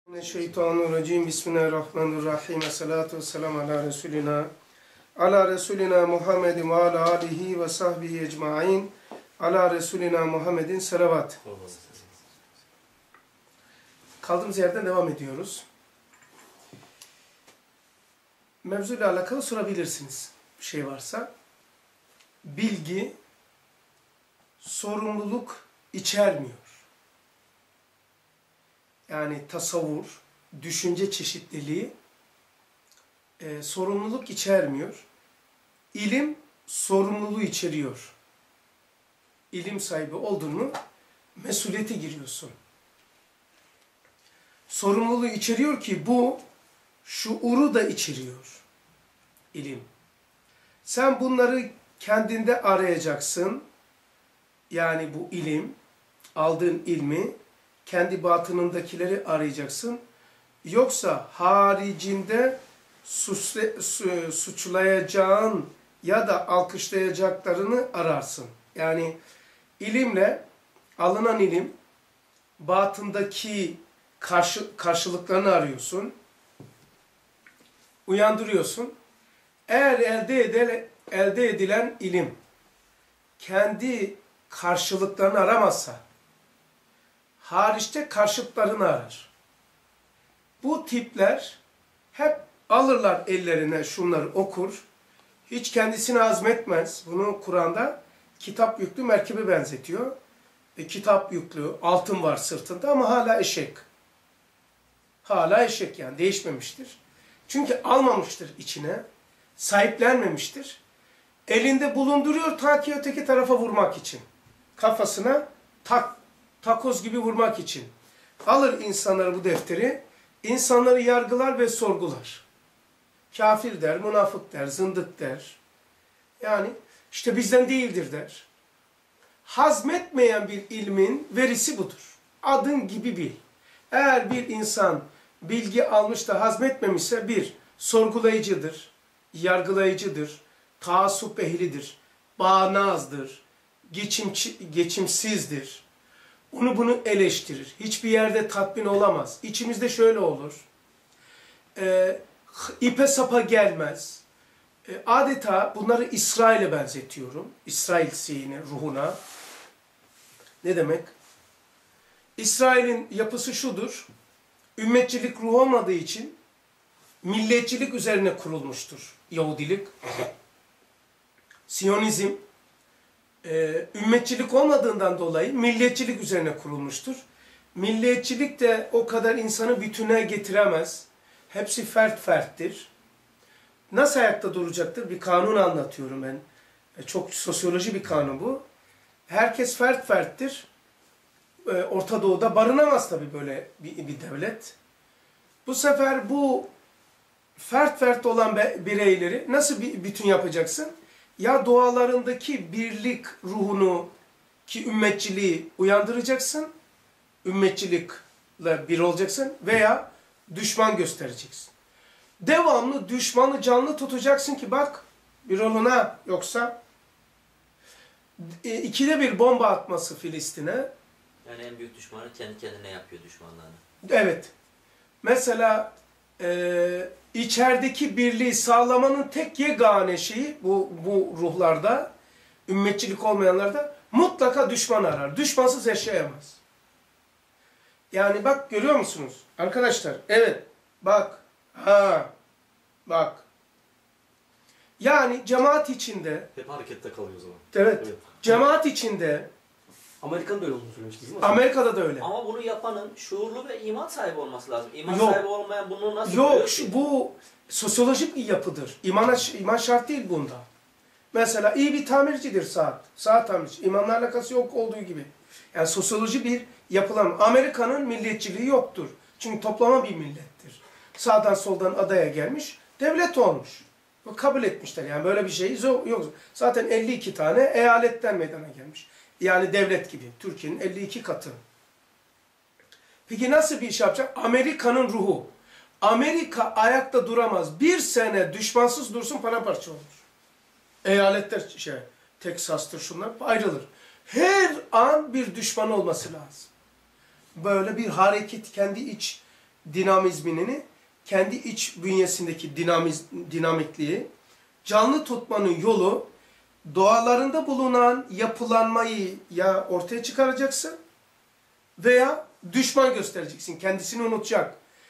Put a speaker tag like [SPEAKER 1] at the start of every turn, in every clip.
[SPEAKER 1] Mineşşeytanirracim. Bismillahirrahmanirrahim. Esselatu vesselamu ala Resulina Muhammedin ve ala alihi ve sahbihi ecmain. Ala Resulina Muhammedin selavat. Kaldığımız yerden devam ediyoruz. Mevzuyla alakalı sorabilirsiniz. Bir şey varsa. Bilgi, sorumluluk içermiyor. Yani tasavvur, düşünce çeşitliliği sorumluluk içermiyor. İlim sorumluluğu içeriyor. İlim sahibi oldun mu mesuliyete giriyorsun. Sorumluluğu içeriyor ki bu şuuru da içeriyor. İlim. Sen bunları kendinde arayacaksın. Yani bu ilim, aldığın ilmi kendi batınındakileri arayacaksın. Yoksa haricinde suçlayacağın ya da alkışlayacaklarını ararsın. Yani ilimle, alınan ilim, batındaki karşılıklarını arıyorsun. Uyandırıyorsun. Eğer elde edilen ilim kendi karşılıklarını aramazsa, hariçte karşıtlarını arar. Bu tipler hep alırlar ellerine şunları okur. Hiç kendisini azmetmez. Bunu Kur'an'da kitap yüklü merkebe benzetiyor. Kitap yüklü, altın var sırtında ama hala eşek. Hala eşek yani değişmemiştir. Çünkü almamıştır içine, sahiplenmemiştir. Elinde bulunduruyor ta ki öteki tarafa vurmak için. Kafasına takoz gibi vurmak için. Alır insanlar bu defteri, insanları yargılar ve sorgular. Kafir der, münafık der, zındık der. Yani işte bizden değildir der. Hazmetmeyen bir ilmin verisi budur. Adın gibi bil. Eğer bir insan bilgi almış da hazmetmemişse bir, sorgulayıcıdır, yargılayıcıdır, taassup ehlidir, bağnazdır, geçimsizdir. Onu bunu eleştirir. Hiçbir yerde tatmin olamaz. İçimizde şöyle olur. İpe sapa gelmez. Adeta bunları İsrail'e benzetiyorum. İsrail sihine, ruhuna. Ne demek? İsrail'in yapısı şudur. Ümmetçilik ruhu olmadığı için milliyetçilik üzerine kurulmuştur Yahudilik. Siyonizm ümmetçilik olmadığından dolayı milliyetçilik üzerine kurulmuştur. Milliyetçilik de o kadar insanı bütüne getiremez. Hepsi ferttir. Nasıl ayakta duracaktır? Bir kanun anlatıyorum ben. Çok sosyoloji bir kanun bu. Herkes ferttir. Orta Doğu'da barınamaz tabii böyle bir devlet. Bu sefer bu fert olan bireyleri nasıl bir bütün yapacaksın? Ya doğalarındaki birlik ruhunu ki ümmetçiliği uyandıracaksın, ümmetçilikle bir olacaksın veya düşman göstereceksin. Devamlı düşmanı canlı tutacaksın ki bak bir oluna yoksa ikide bir bomba atması Filistin'e.
[SPEAKER 2] Yani en büyük düşmanı kendi kendine yapıyor düşmanlarını.
[SPEAKER 1] Evet. Mesela içerideki birliği sağlamanın tek yegane şeyi bu ruhlarda, ümmetçilik olmayanlarda mutlaka düşman arar. Düşmansız yaşayamaz. Yani bak görüyor musunuz? Arkadaşlar evet bak bak. Yani cemaat içinde.
[SPEAKER 3] Hep harekette kalıyor o zaman.
[SPEAKER 1] Evet. Cemaat içinde.
[SPEAKER 3] Amerika'da da öyle olduğunu söylemiştiniz değil mi?
[SPEAKER 1] Amerika'da da öyle.
[SPEAKER 2] Ama bunu yapanın şuurlu ve iman sahibi olması lazım. İman
[SPEAKER 1] Yok.
[SPEAKER 2] sahibi olmayan bunu nasıl
[SPEAKER 1] Yok, bu sosyolojik bir yapıdır. İman şart değil bunda. Mesela iyi bir tamircidir saat. Saat tamirci. İmanla alakası yok olduğu gibi. Yani sosyoloji bir yapılan. Amerika'nın milliyetçiliği yoktur. Çünkü toplama bir millettir. Sağdan soldan adaya gelmiş, devlet olmuş. Kabul etmişler. Yani böyle bir şey yok. Zaten 52 tane eyaletten meydana gelmiş. Yani devlet gibi. Türkiye'nin 52 katı. Peki nasıl bir iş yapacak? Amerika'nın ruhu. Amerika ayakta duramaz. Bir sene düşmansız dursun paramparça olur. Eyaletler Teksas'tır şunlar ayrılır. Her an bir düşman olması lazım. Böyle bir hareket kendi iç dinamizmini, kendi iç bünyesindeki dinamikliği, canlı tutmanın yolu, doğalarında bulunan yapılanmayı ya ortaya çıkaracaksın veya düşman göstereceksin. Kendisini unutacak.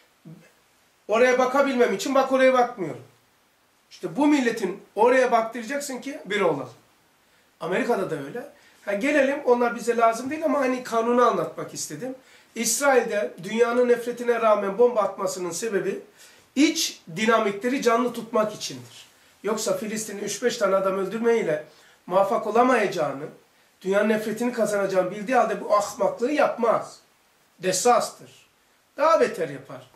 [SPEAKER 1] Oraya bakabilmem için bak oraya bakmıyorum. İşte bu milletin oraya baktıracaksın ki bir olalım. Amerika'da da öyle. Ha, gelelim, onlar bize lazım değil ama hani kanunu anlatmak istedim. İsrail'de dünyanın nefretine rağmen bomba atmasının sebebi iç dinamikleri canlı tutmak içindir. Yoksa Filistin'in 3-5 tane adam öldürmeyle muvaffak olamayacağını, dünyanın nefretini kazanacağını bildiği halde bu ahmaklığı yapmaz. Desastır. Daha beter yapar.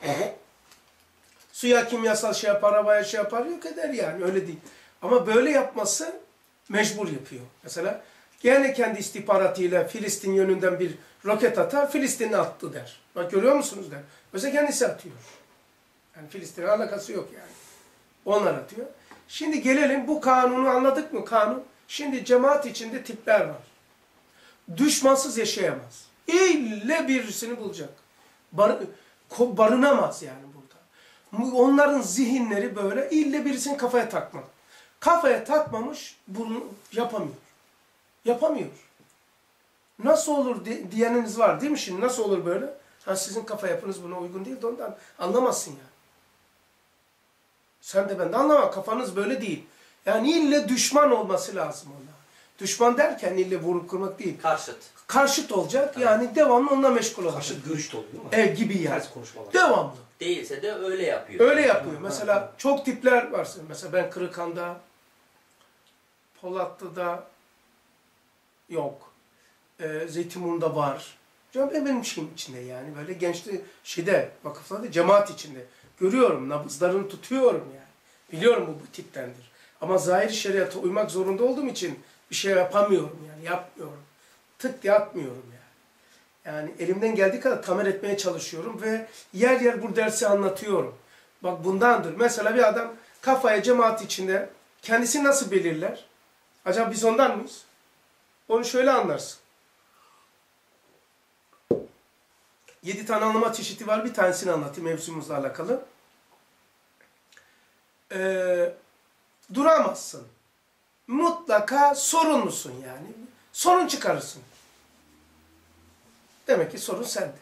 [SPEAKER 1] Suya kimyasal şey yapar, havaya şey yapar, yok eder yani, öyle değil. Ama böyle yapması mecbur yapıyor. Mesela gene kendi istihbaratıyla Filistin yönünden bir roket atar, Filistin'e attı der. Bak görüyor musunuz der. Mesela kendisi atıyor. Yani Filistin'e alakası yok yani. Onlar atıyor. Şimdi gelelim, bu kanunu anladık mı kanun? Şimdi cemaat içinde tipler var. Düşmansız yaşayamaz. İlle birisini bulacak. Barınamaz yani burada. Onların zihinleri böyle, ille birisini kafaya takmak. Kafaya takmamış bunu yapamıyor. Yapamıyor. Nasıl olur diyeniniz var değil mi şimdi? Nasıl olur böyle? Ha, sizin kafa yapınız buna uygun değil de ondan anlamazsın yani. Sen de ben de anlamam. Kafanız böyle değil. Yani ille düşman olması lazım ona. Düşman derken ille vurup kırmak değil.
[SPEAKER 2] Karşıt.
[SPEAKER 1] Karşıt olacak. Yani devamlı onunla meşgul olacak.
[SPEAKER 3] Karşıt görüş de oluyor değil mi?
[SPEAKER 1] Gibi yani.
[SPEAKER 3] Ters konuşmalar.
[SPEAKER 1] Devamlı.
[SPEAKER 2] Değilse de öyle yapıyor.
[SPEAKER 1] Öyle yapıyor. Mesela çok tipler var. Mesela ben Kırıkhan'da, Polatlı'da yok. Zeytinburnu'nda var. Benim şeyim içinde yani. Böyle gençli vakıflarda, cemaat içinde. Görüyorum, nabızlarını tutuyorum yani. Biliyorum bu tiptendir. Ama zahir şeriata uymak zorunda olduğum için bir şey yapamıyorum yani. Yapmıyorum. Tık diye atmıyorum yani. Yani elimden geldiği kadar tamir etmeye çalışıyorum ve yer yer bu dersi anlatıyorum. Bak bundandır. Mesela bir adam kafaya cemaat içinde kendisini nasıl belirler? Acaba biz ondan mıyız? Onu şöyle anlarsın. 7 tane anlama çeşidi var. Bir tanesini anlatayım mevzumuzla alakalı. Duramazsın. Mutlaka sorumlusun yani. Sorun çıkarırsın. Demek ki sorun sende.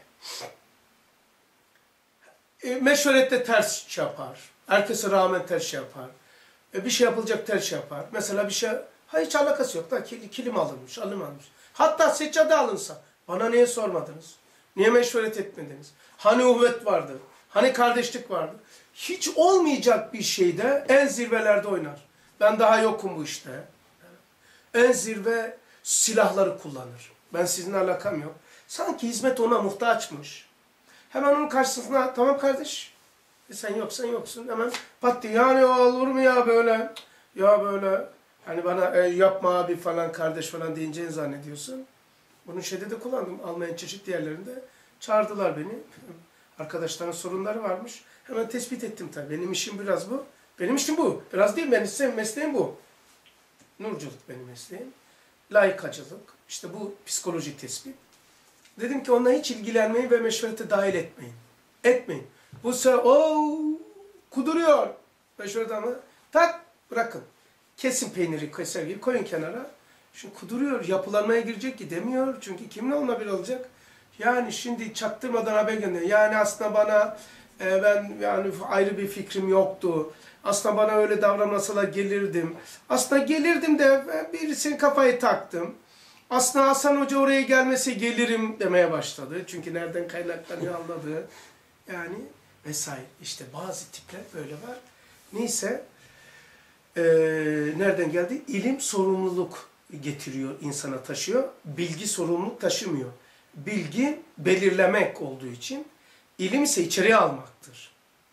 [SPEAKER 1] Meşverette ters şey yapar. Herkese rağmen ters şey yapar. Bir şey yapılacak ters şey yapar. Mesela bir şey, hiç alakası yok da kilim alınmış, alınmamış. Hatta seccade alınsa, bana niye sormadınız? Niye meşveret etmediniz? Hani uhvet vardı? Hani kardeşlik vardı? Hiç olmayacak bir şeyde en zirvelerde oynar. Ben daha yokum bu işte. En zirve silahları kullanır. Ben sizinle alakam yok. Sanki hizmet ona muhtaçmış. Hemen onun karşısına, tamam kardeş, sen yoksan yoksun. Hemen pat diye, yani olur mu ya böyle? Ya böyle, hani bana yapma abi falan, kardeş falan deyince zannediyorsun. Bunu şeyde de kullandım. Almanya çeşitli yerlerinde. Çağırdılar beni. Arkadaşların sorunları varmış. Hemen tespit ettim tabii. Benim işim biraz bu. Benim işim bu. Biraz değil, benim mesleğim bu. Nurculuk benim mesleğim. Layıkacılık. İşte bu psikoloji tespit. Dedim ki onunla hiç ilgilenmeyin ve meşverete dahil etmeyin. Etmeyin. Bu sefer kuduruyor. Meşverete ama tak bırakın. Kesin peyniri keser gibi koyun kenara. Şimdi kuduruyor. Yapılanmaya girecek ki demiyor. Çünkü kimle onunla bir olacak? Yani şimdi çaktırmadan haber gönderiyor. Yani aslında bana ben yani ayrı bir fikrim yoktu. Aslında bana öyle davranmasalar gelirdim. Aslında gelirdim de birisinin kafayı taktım. Aslında Hasan Hoca oraya gelmese gelirim demeye başladı. Çünkü nereden kaynaklanıyor anladı. Yani vesaire. İşte bazı tipler böyle var. Neyse nereden geldi? İlim sorumluluk getiriyor, insana taşıyor. Bilgi sorumluluk taşımıyor. Bilgi belirlemek olduğu için, ilim ise içeriye almaktır.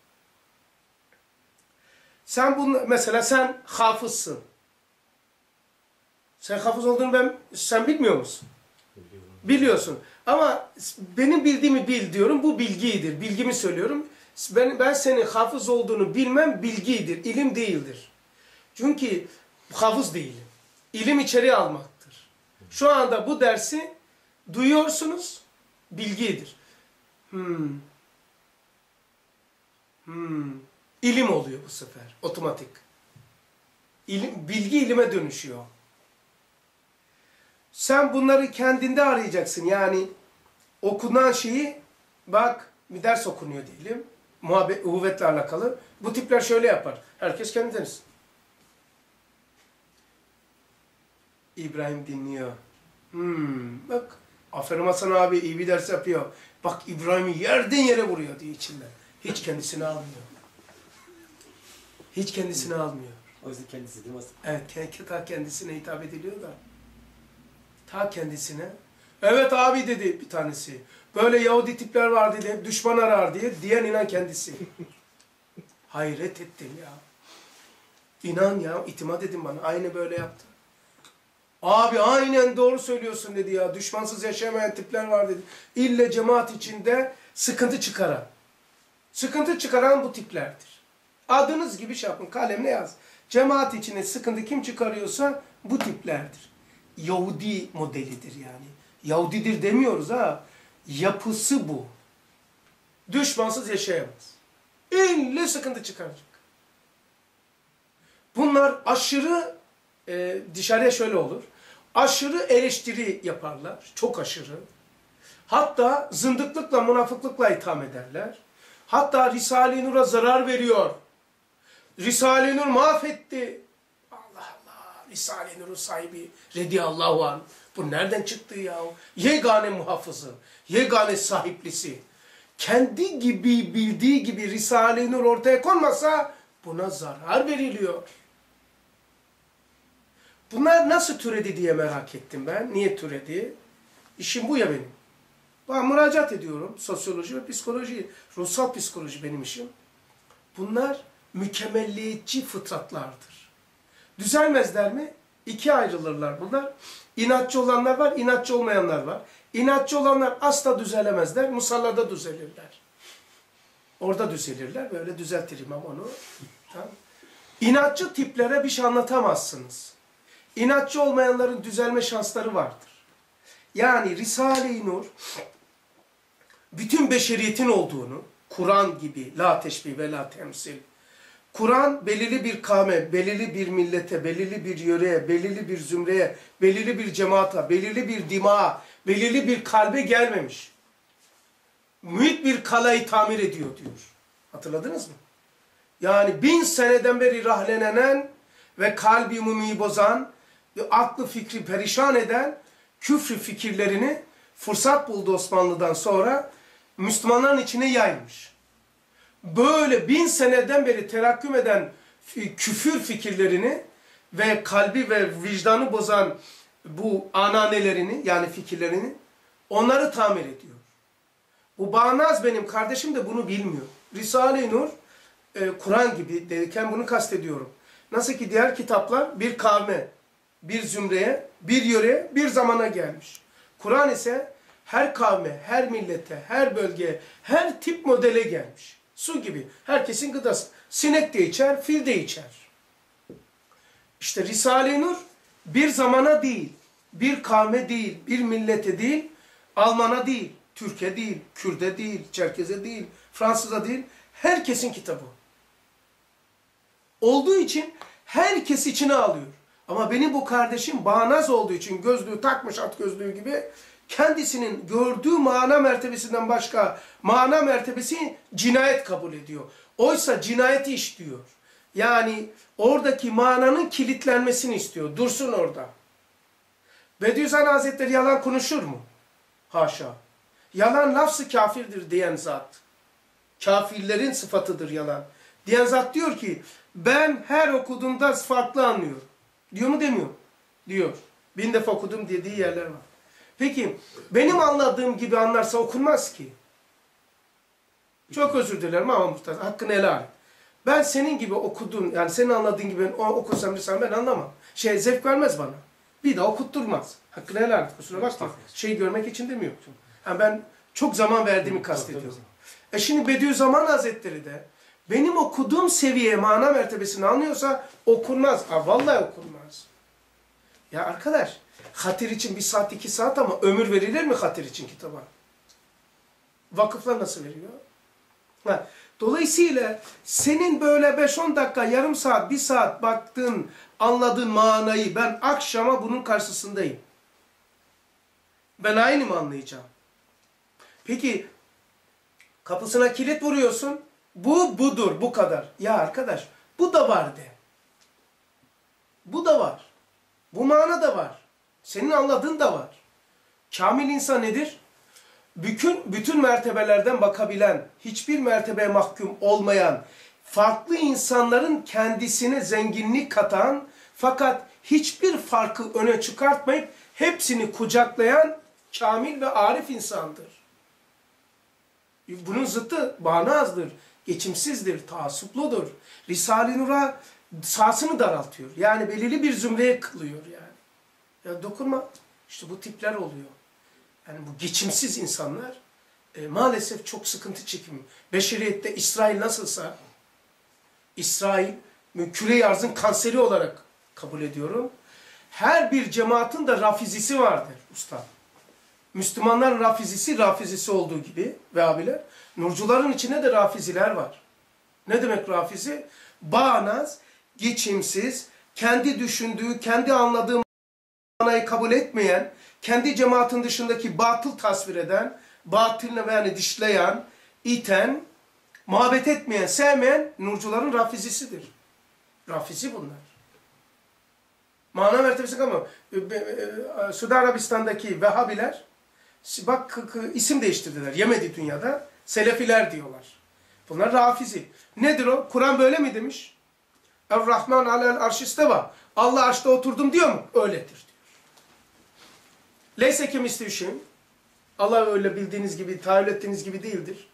[SPEAKER 1] Sen bunu, mesela sen hafızsın. Sen hafız olduğunu sen bilmiyor musun? Biliyorsun. Ama benim bildiğimi bil diyorum, bu bilgidir. Bilgimi söylüyorum. Ben senin hafız olduğunu bilmem bilgidir, ilim değildir. Çünkü hafız değilim. İlim içeriye almaktır. Şu anda bu dersi duyuyorsunuz, bilgidir. İlim oluyor bu sefer. Otomatik. Bilgi ilime dönüşüyor. Sen bunları kendinde arayacaksın. Yani okunan şeyi, bak bir ders okunuyor diyelim. Uhuvvetle alakalı. Bu tipler şöyle yapar. Herkes kendi denesin. İbrahim dinliyor. Bak aferin Hasan abi iyi bir ders yapıyor. Bak İbrahim'i yerden yere vuruyor diye içinden. Hiç kendisini almıyor. Hiç kendisini almıyor.
[SPEAKER 3] O yüzden kendisi değil mi?
[SPEAKER 1] Evet, ta kendisine hitap ediliyor da. Ta kendisine. Evet abi dedi bir tanesi. Böyle Yahudi tipler var dedi, düşman arar diye. Diyen inan kendisi. Hayret ettim ya. İnan ya, itimat edin bana. Aynı böyle yaptı. Abi aynen doğru söylüyorsun dedi ya. Düşmansız yaşayamayan tipler var dedi. İlle cemaat içinde sıkıntı çıkaran. Sıkıntı çıkaran bu tiplerdir. Adınız gibi şey yapın, kalemle yaz. Cemaat içine sıkıntı kim çıkarıyorsa bu tiplerdir. Yahudi modelidir yani. Yahudidir demiyoruz ha. Yapısı bu. Düşmansız yaşayamaz. İlle sıkıntı çıkaracak. Bunlar aşırı, dışarıya şöyle olur. Aşırı eleştiri yaparlar. Çok aşırı. Hatta zındıklıkla, münafıklıkla itham ederler. Hatta Risale-i Nur'a zarar veriyor. Risale-i Nur mahvetti. Allah Allah. Risale-i Nur'un sahibi radıyallahu anh. Bu nereden çıktı ya? Yegane muhafızı. Yegane sahiplisi. Kendi gibi bildiği gibi Risale-i Nur ortaya konmasa buna zarar veriliyor. Bunlar nasıl türedi diye merak ettim ben. Niye türedi? İşim bu ya benim. Ben müracaat ediyorum. Sosyoloji ve psikoloji. Ruhsal psikoloji benim işim. Bunlar mükemmelliyetçi fıtratlardır. Düzelmezler mi? İkiye ayrılırlar bunlar. İnatçı olanlar var, inatçı olmayanlar var. İnatçı olanlar asla düzelemezler, musallada düzelirler. Orada düzelirler, böyle düzeltirim ama onu. Tamam. İnatçı tiplere bir şey anlatamazsınız. İnatçı olmayanların düzelme şansları vardır. Yani Risale-i Nur, bütün beşeriyetin olduğunu, Kur'an gibi, la teşbih ve la temsil. Kur'an belirli bir kavme, belirli bir millete, belirli bir yöreye, belirli bir zümreye, belirli bir cemaata, belirli bir dimağa, belirli bir kalbe gelmemiş. Mühit bir kalayı tamir ediyor diyor. Hatırladınız mı? Yani 1000 seneden beri rahlenen ve kalbi umumiyi bozan ve aklı fikri perişan eden küfrü fikirlerini fırsat buldu Osmanlı'dan sonra Müslümanların içine yaymış. Böyle 1000 seneden beri terakküm eden küfür fikirlerini ve kalbi ve vicdanı bozan bu ananelerini yani fikirlerini onları tamir ediyor. Bu bağnaz benim kardeşim de bunu bilmiyor. Risale-i Nur, Kur'an gibi derken bunu kastediyorum. Nasıl ki diğer kitaplar bir kavme, bir zümreye, bir yöreye, bir zamana gelmiş. Kur'an ise her kavme, her millete, her bölgeye, her tip modele gelmiş. Su gibi. Herkesin gıdası. Sinek de içer, fil de içer. İşte Risale-i Nur bir zamana değil, bir kavme değil, bir millete değil, Alman'a değil, Türkiye değil, Kürt'e değil, Çerkez'e değil, Fransız'a değil, herkesin kitabı. Olduğu için herkes içine alıyor. Ama benim bu kardeşim bağnaz olduğu için gözlüğü takmış at gözlüğü gibi kendisinin gördüğü mana mertebesinden başka mana mertebesi cinayet kabul ediyor. Oysa cinayeti işliyor. Yani oradaki mananın kilitlenmesini istiyor. Dursun orada. Bediüzzaman Hazretleri yalan konuşur mu? Haşa. Yalan lafz-ı kafirdir diyen zat. Kafirlerin sıfatıdır yalan. Diyen zat diyor ki ben her okuduğumda farklı anlıyorum. Diyor mu demiyor? Diyor. 1000 defa okudum dediği yerler var. Peki benim anladığım gibi anlarsa okunmaz ki. Çok özür dilerim ama muhtemelen hakkını helal et. Ben senin gibi okudum yani senin anladığın gibi okusam ben anlamam. Zevk vermez bana. Bir daha okutturmaz. Hakkını helal et. Kusura bakma. Şeyi görmek için demiyorum. Yani ben çok zaman verdiğimi kastediyorum. Şimdi Bediüzzaman Hazretleri de benim okuduğum seviye mana mertebesini anlıyorsa okunmaz. Vallahi okunmaz. Ya arkadaş hatır için 1 saat 2 saat ama ömür verilir mi hatır için kitaba? Vakıflar nasıl veriyor? Ha, dolayısıyla senin böyle 5-10 dakika, yarım saat, 1 saat baktığın, anladığın manayı ben akşama bunun karşısındayım. Ben aynı mı anlayacağım? Peki kapısına kilit vuruyorsun. Bu budur, bu kadar. Ya arkadaş bu da var de. Bu da var. Bu mana da var. Senin anladığın da var. Kamil insan nedir? Bütün mertebelerden bakabilen, hiçbir mertebeye mahkum olmayan, farklı insanların kendisine zenginlik katan, fakat hiçbir farkı öne çıkartmayıp hepsini kucaklayan kamil ve arif insandır. Bunun zıttı bağnazdır, geçimsizdir, taassupludur. Risale-i Nur'a sahasını daraltıyor. Yani belirli bir zümreye kılıyor yani. Ya dokunma. İşte bu tipler oluyor. Yani bu geçimsiz insanlar maalesef çok sıkıntı çekiyor. Beşeriyette İsrail nasılsa, İsrail küre-i arzın kanseri olarak kabul ediyorum. Her bir cemaatin de rafizisi vardır usta. Müslümanların rafizisi olduğu gibi ve abiler, nurcuların içinde de rafiziler var. Ne demek rafizi? Bağnaz, geçimsiz, kendi düşündüğü, kendi anladığı manayı kabul etmeyen, kendi cemaatin dışındaki batıl tasvir eden, batılını yani dışlayan, iten, muhabbet etmeyen, sevmeyen nurcuların rafizisidir. Rafizi bunlar. Mana mertebesi ama Suudi Arabistan'daki Vehhabiler bak isim değiştirdiler. Yemedi dünyada. Selefiler diyorlar. Bunlar rafizi. Nedir o? Kur'an böyle mi demiş? Er-Rahman alel arşisteva. Allah arşta oturdum diyor mu? Öyledir diyor. Leyse kemisli şeyin. Allah öyle bildiğiniz gibi, tahayyül ettiğiniz gibi değildir.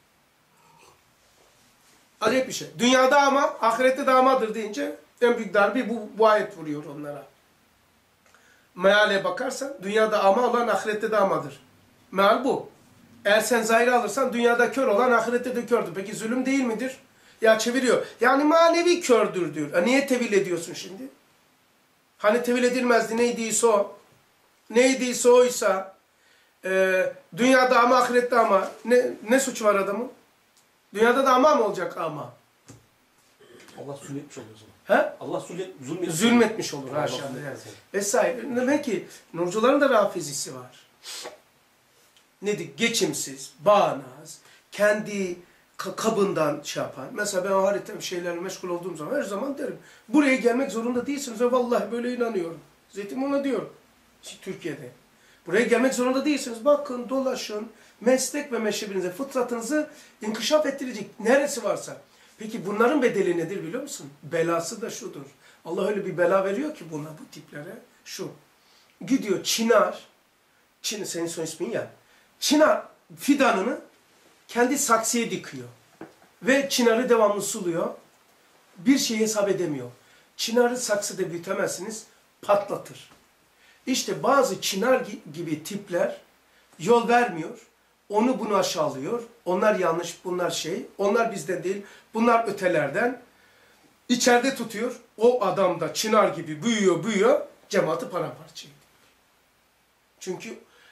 [SPEAKER 1] Acayip bir şey. Dünyada ama, ahirette de amadır deyince en büyük darbe bu ayet vuruyor onlara. Meale bakarsan, dünyada ama olan ahirette de amadır. Meal bu. Eğer sen zahiri alırsan, dünyada kör olan ahirette de kördür. Peki zulüm değil midir? Ya çeviriyor. Yani manevi kördür diyor. Niye tevil ediyorsun şimdi? Hani tevil edilmezdi, neydiyse o. Neydiyse oysa, dünyada ama ahirette ama. Ne suç var adamın? Dünyada da ama mı olacak ama?
[SPEAKER 3] Allah zulmetmiş oluyor o zaman.
[SPEAKER 1] He?
[SPEAKER 3] Allah
[SPEAKER 1] zulmetmiş olur haşa. Vesaire. Demek ki nurcuların da rafizisi var. Nedir? Geçimsiz, bağnaz, kendi kabından şey yapan. Mesela ben o harita şeylerle meşgul olduğum zaman her zaman derim. Buraya gelmek zorunda değilsiniz. Ve vallahi böyle inanıyorum. Zeytin ona diyor. Türkiye'de. Buraya gelmek zorunda değilsiniz. Bakın, dolaşın. Meslek ve meşrebinize, fıtratınızı inkişaf ettirecek neresi varsa. Peki bunların bedeli nedir biliyor musun? Belası da şudur. Allah öyle bir bela veriyor ki buna, bu tiplere. Şu. Gidiyor çınar. Senin son ismin ya. Çınar fidanını kendi saksıya dikiyor. Ve çınarı devamlı suluyor. Bir şey hesap edemiyor. Çınarı saksıda büyütemezsiniz. Patlatır. İşte bazı çınar gibi tipler yol vermiyor. Onu bunu aşağılıyor. Onlar yanlış, bunlar şey. Onlar bizden değil. Bunlar ötelerden. İçeride tutuyor. O adam da çınar gibi büyüyor. Cemaati paramparça ediyor. Çünkü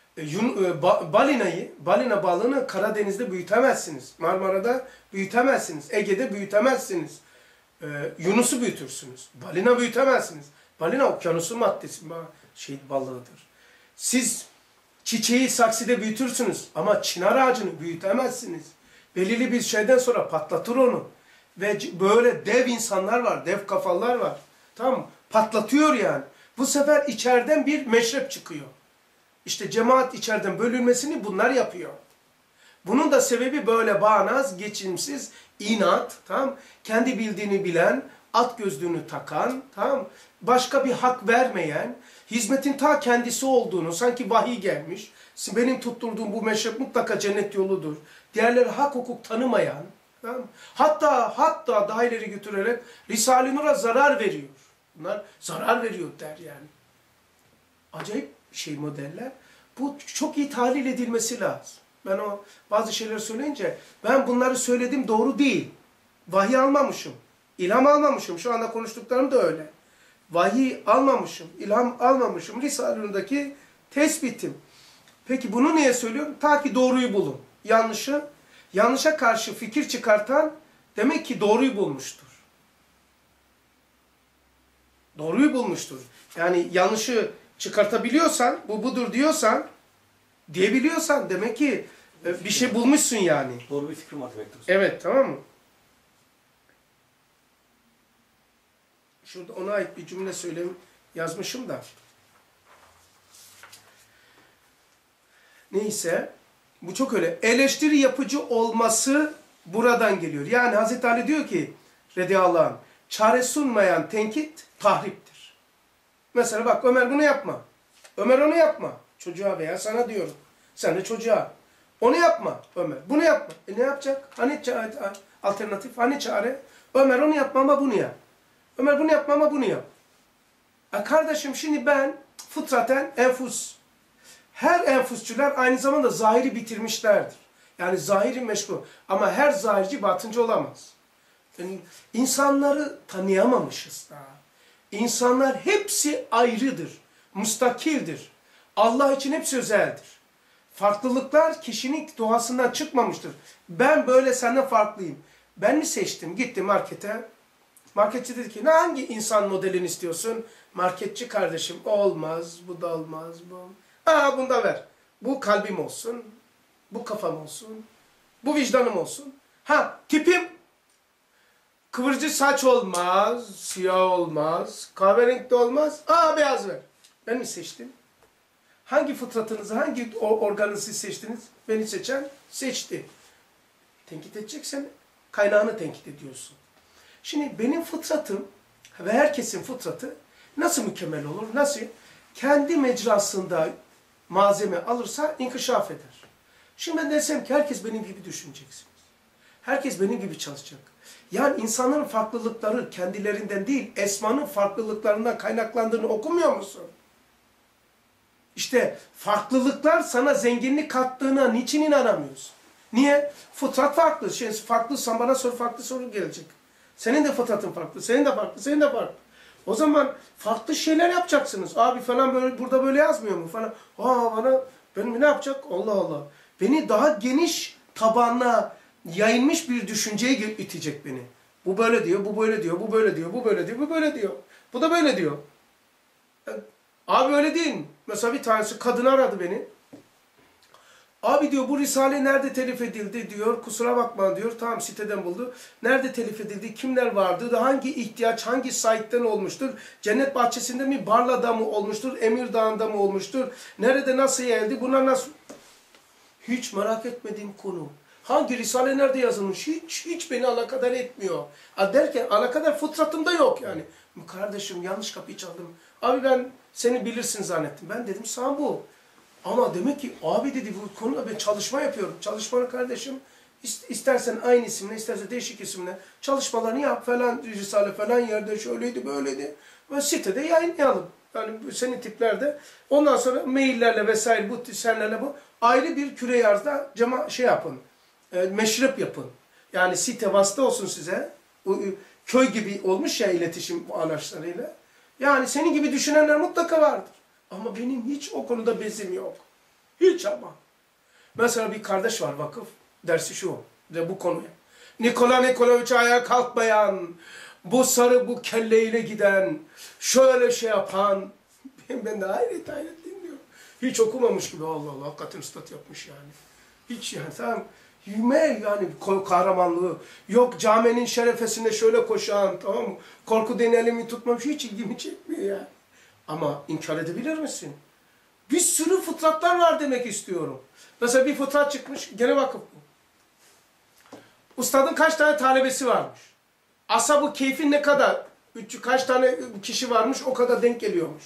[SPEAKER 1] balina balığını Karadeniz'de büyütemezsiniz. Marmara'da büyütemezsiniz. Ege'de büyütemezsiniz. Yunus'u büyütürsünüz. Balina büyütemezsiniz. Balina okyanusun maddesi balığıdır. Siz çiçeği saksıda büyütürsünüz ama çınar ağacını büyütemezsiniz. Belirli bir şeyden sonra patlatır onu. Ve böyle dev insanlar var, dev kafalar var. Tamam mı? Patlatıyor yani. Bu sefer içeriden bir meşrep çıkıyor. İşte cemaat içeriden bölünmesini bunlar yapıyor. Bunun da sebebi böyle bağnaz, geçimsiz, inat, tamam? Kendi bildiğini bilen, at gözlüğünü takan, tamam? Başka bir hak vermeyen, hizmetin ta kendisi olduğunu, sanki vahiy gelmiş, benim tutturduğum bu meşrep mutlaka cennet yoludur. Diğerleri hak hukuk tanımayan, tamam? Hatta daha ileri götürerek Risale-i Nur'a zarar veriyor. Bunlar zarar veriyor der yani. Acayip modeller. Bu çok iyi tahlil edilmesi lazım. Ben o bazı şeyler söyleyince ben bunları söyledim doğru değil. Vahiy almamışım. İlham almamışım. Şu anda konuştuklarım da öyle. Vahiy almamışım. İlham almamışım. Risale-i Nur'daki tespitim. Peki bunu niye söylüyorum? Ta ki doğruyu bulun. yanlışa karşı fikir çıkartan demek ki doğruyu bulmuştur. Doğruyu bulmuştur. Yani yanlışı çıkartabiliyorsan, bu budur diyorsan, diyebiliyorsan demek ki bir şey bulmuşsun yani.
[SPEAKER 3] Doğru bir fikrim var demektir.
[SPEAKER 1] Evet, tamam mı? Şurada ona ait bir cümle yazmışım da. Neyse, bu çok öyle. Eleştiri yapıcı olması buradan geliyor. Yani Hazreti Ali diyor ki, radıyallahu anh, çare sunmayan tenkit tahriptir. Mesela bak, Ömer bunu yapma. Ömer onu yapma. Çocuğa veya sana diyorum. Sen de çocuğa. Onu yapma Ömer. Bunu yapma. Ne yapacak? Hani alternatif? Hani çare? Ömer onu yapma ama bunu yap. Ömer bunu yapma ama bunu yap. Kardeşim şimdi ben fıtraten enfus. Her enfusçular aynı zamanda zahiri bitirmişlerdir. Yani zahiri meşru. Ama her zahirci batıncı olamaz. Yani insanları tanıyamamışız daha. İnsanlar hepsi ayrıdır. Müstakildir. Allah için hepsi özeldir. Farklılıklar kişinin doğasından çıkmamıştır. Ben böyle senden farklıyım. Ben mi seçtim? Gittim markete. Marketçi dedi ki hangi insan modelini istiyorsun? Marketçi kardeşim olmaz, bu da olmaz. Bu. Bunu da ver. Bu kalbim olsun. Bu kafam olsun. Bu vicdanım olsun. Tipim. Kıvırcık saç olmaz. Siyah olmaz. Kahverengi de olmaz. Beyaz ver. Ben mi seçtim? Hangi fıtratınızı, hangi organınızı seçtiniz? Beni seçen seçti. Tenkit edeceksen kaynağını tenkit ediyorsun. Şimdi benim fıtratım ve herkesin fıtratı nasıl mükemmel olur? Nasıl? Kendi mecrasında malzeme alırsa inkişaf eder. Şimdi ben desem ki herkes benim gibi düşüneceksiniz. Herkes benim gibi çalışacak. Yani insanların farklılıkları kendilerinden değil, esmanın farklılıklarından kaynaklandığını okumuyor musun? İşte farklılıklar sana zenginlik kattığına niçin inanamıyorsun? Niye? Fıtrat farklı. Farklıysan bana farklı soru gelecek. Senin de fıtratın farklı, senin de farklı, senin de farklı. O zaman farklı şeyler yapacaksınız. Abi falan böyle, burada böyle yazmıyor mu falan. Benim ne yapacak? Allah Allah. Beni daha geniş tabanla yayılmış bir düşünceye itecek beni. Bu böyle diyor, bu böyle diyor, bu böyle diyor, bu böyle diyor, bu böyle diyor. Bu da böyle diyor. Abi öyle değil mi? Mesela bir tanesi kadın aradı beni. Abi diyor bu risale nerede telif edildi diyor. Kusura bakma diyor. Tamam siteden buldu. Nerede telif edildi? Kimler vardı? Hangi ihtiyaç hangi site'den olmuştur? Cennet Bahçesi'nde mi? Barla'da mı olmuştur? Emirdağ'ında mı olmuştur? Nerede nasıl geldi? Bunlar nasıl? Hiç merak etmediğim konu. Hangi risale nerede yazılmış? Hiç beni alakadar etmiyor. Derken alakadar fıtratımda yok yani. Kardeşim yanlış kapıyı çaldım. Abi ben seni bilirsin zannettim. Ben dedim sana bu. Ama demek ki abi dedi bu konuda ben çalışma yapıyorum. Çalışmanı kardeşim istersen aynı isimle istersen değişik isimle çalışmalarını yap falan risale falan yerde şöyleydi böyleydi. Ve sitede yayınlayalım. Yani senin tiplerde. Ondan sonra maillerle vesaire bu senlerle bu ayrı bir küre yarzda yapın. Meşrep yapın. Yani site vasıta olsun size. Köy gibi olmuş ya iletişim araçlarıyla. Yani senin gibi düşünenler mutlaka vardır. Ama benim hiç o konuda bezim yok. Hiç ama. Mesela bir kardeş var vakıf. Dersi şu. Bu konuya. Nikola Nikolaevich ayağa kalkmayan, bu sarı bu kelleyle giden, şöyle şey yapan. Ben de hayret dinliyorum. Hiç okumamış gibi Allah Allah. Hakikaten üstad yapmış yani. Hiç yani tamam. Yani kahramanlığı. Yok caminin şerefesinde şöyle koşan, tamam mı? Korku denelimi tutmamış. Hiç ilgimi çekmiyor ya. Ama inkar edebilir misin? Bir sürü fıtratlar var demek istiyorum. Mesela bir fıtrat çıkmış, gene vakıf bu. Ustadın kaç tane talebesi varmış? Ashab-ı keyfin ne kadar? Kaç tane kişi varmış, o kadar denk geliyormuş.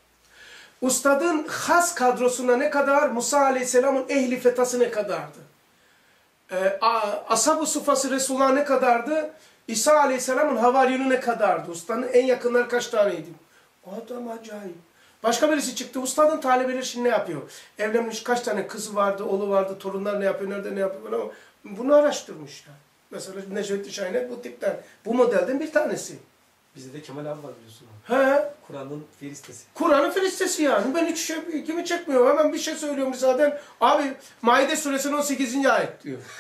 [SPEAKER 1] Ustadın has kadrosuna ne kadar? Musa Aleyhisselam'ın ehli fetası ne kadardı? Ashab-ı sufası Resulullah ne kadardı? İsa Aleyhisselam'ın havaryonu ne kadardı? Ustadın en yakınları kaç taneydi? O adam acayip. Başka birisi çıktı. Ustadın talebeleri şimdi ne yapıyor? Evlenmiş kaç tane kızı vardı, oğlu vardı, torunlar ne yapıyor, nerede ne yapıyor falan. Bunu araştırmışlar. Mesela Necmettin Şahin'e bu tipten, bu modelden bir tanesi.
[SPEAKER 3] Bizde de Kemal abi var biliyorsun.
[SPEAKER 1] He.
[SPEAKER 3] Kur'an'ın firistesi.
[SPEAKER 1] Kur'an'ın firistesi yani. Ben hiç ilgimi çekmiyor. Hemen bir şey söylüyorum zaten. Abi Maide suresinin 18. ayet diyor.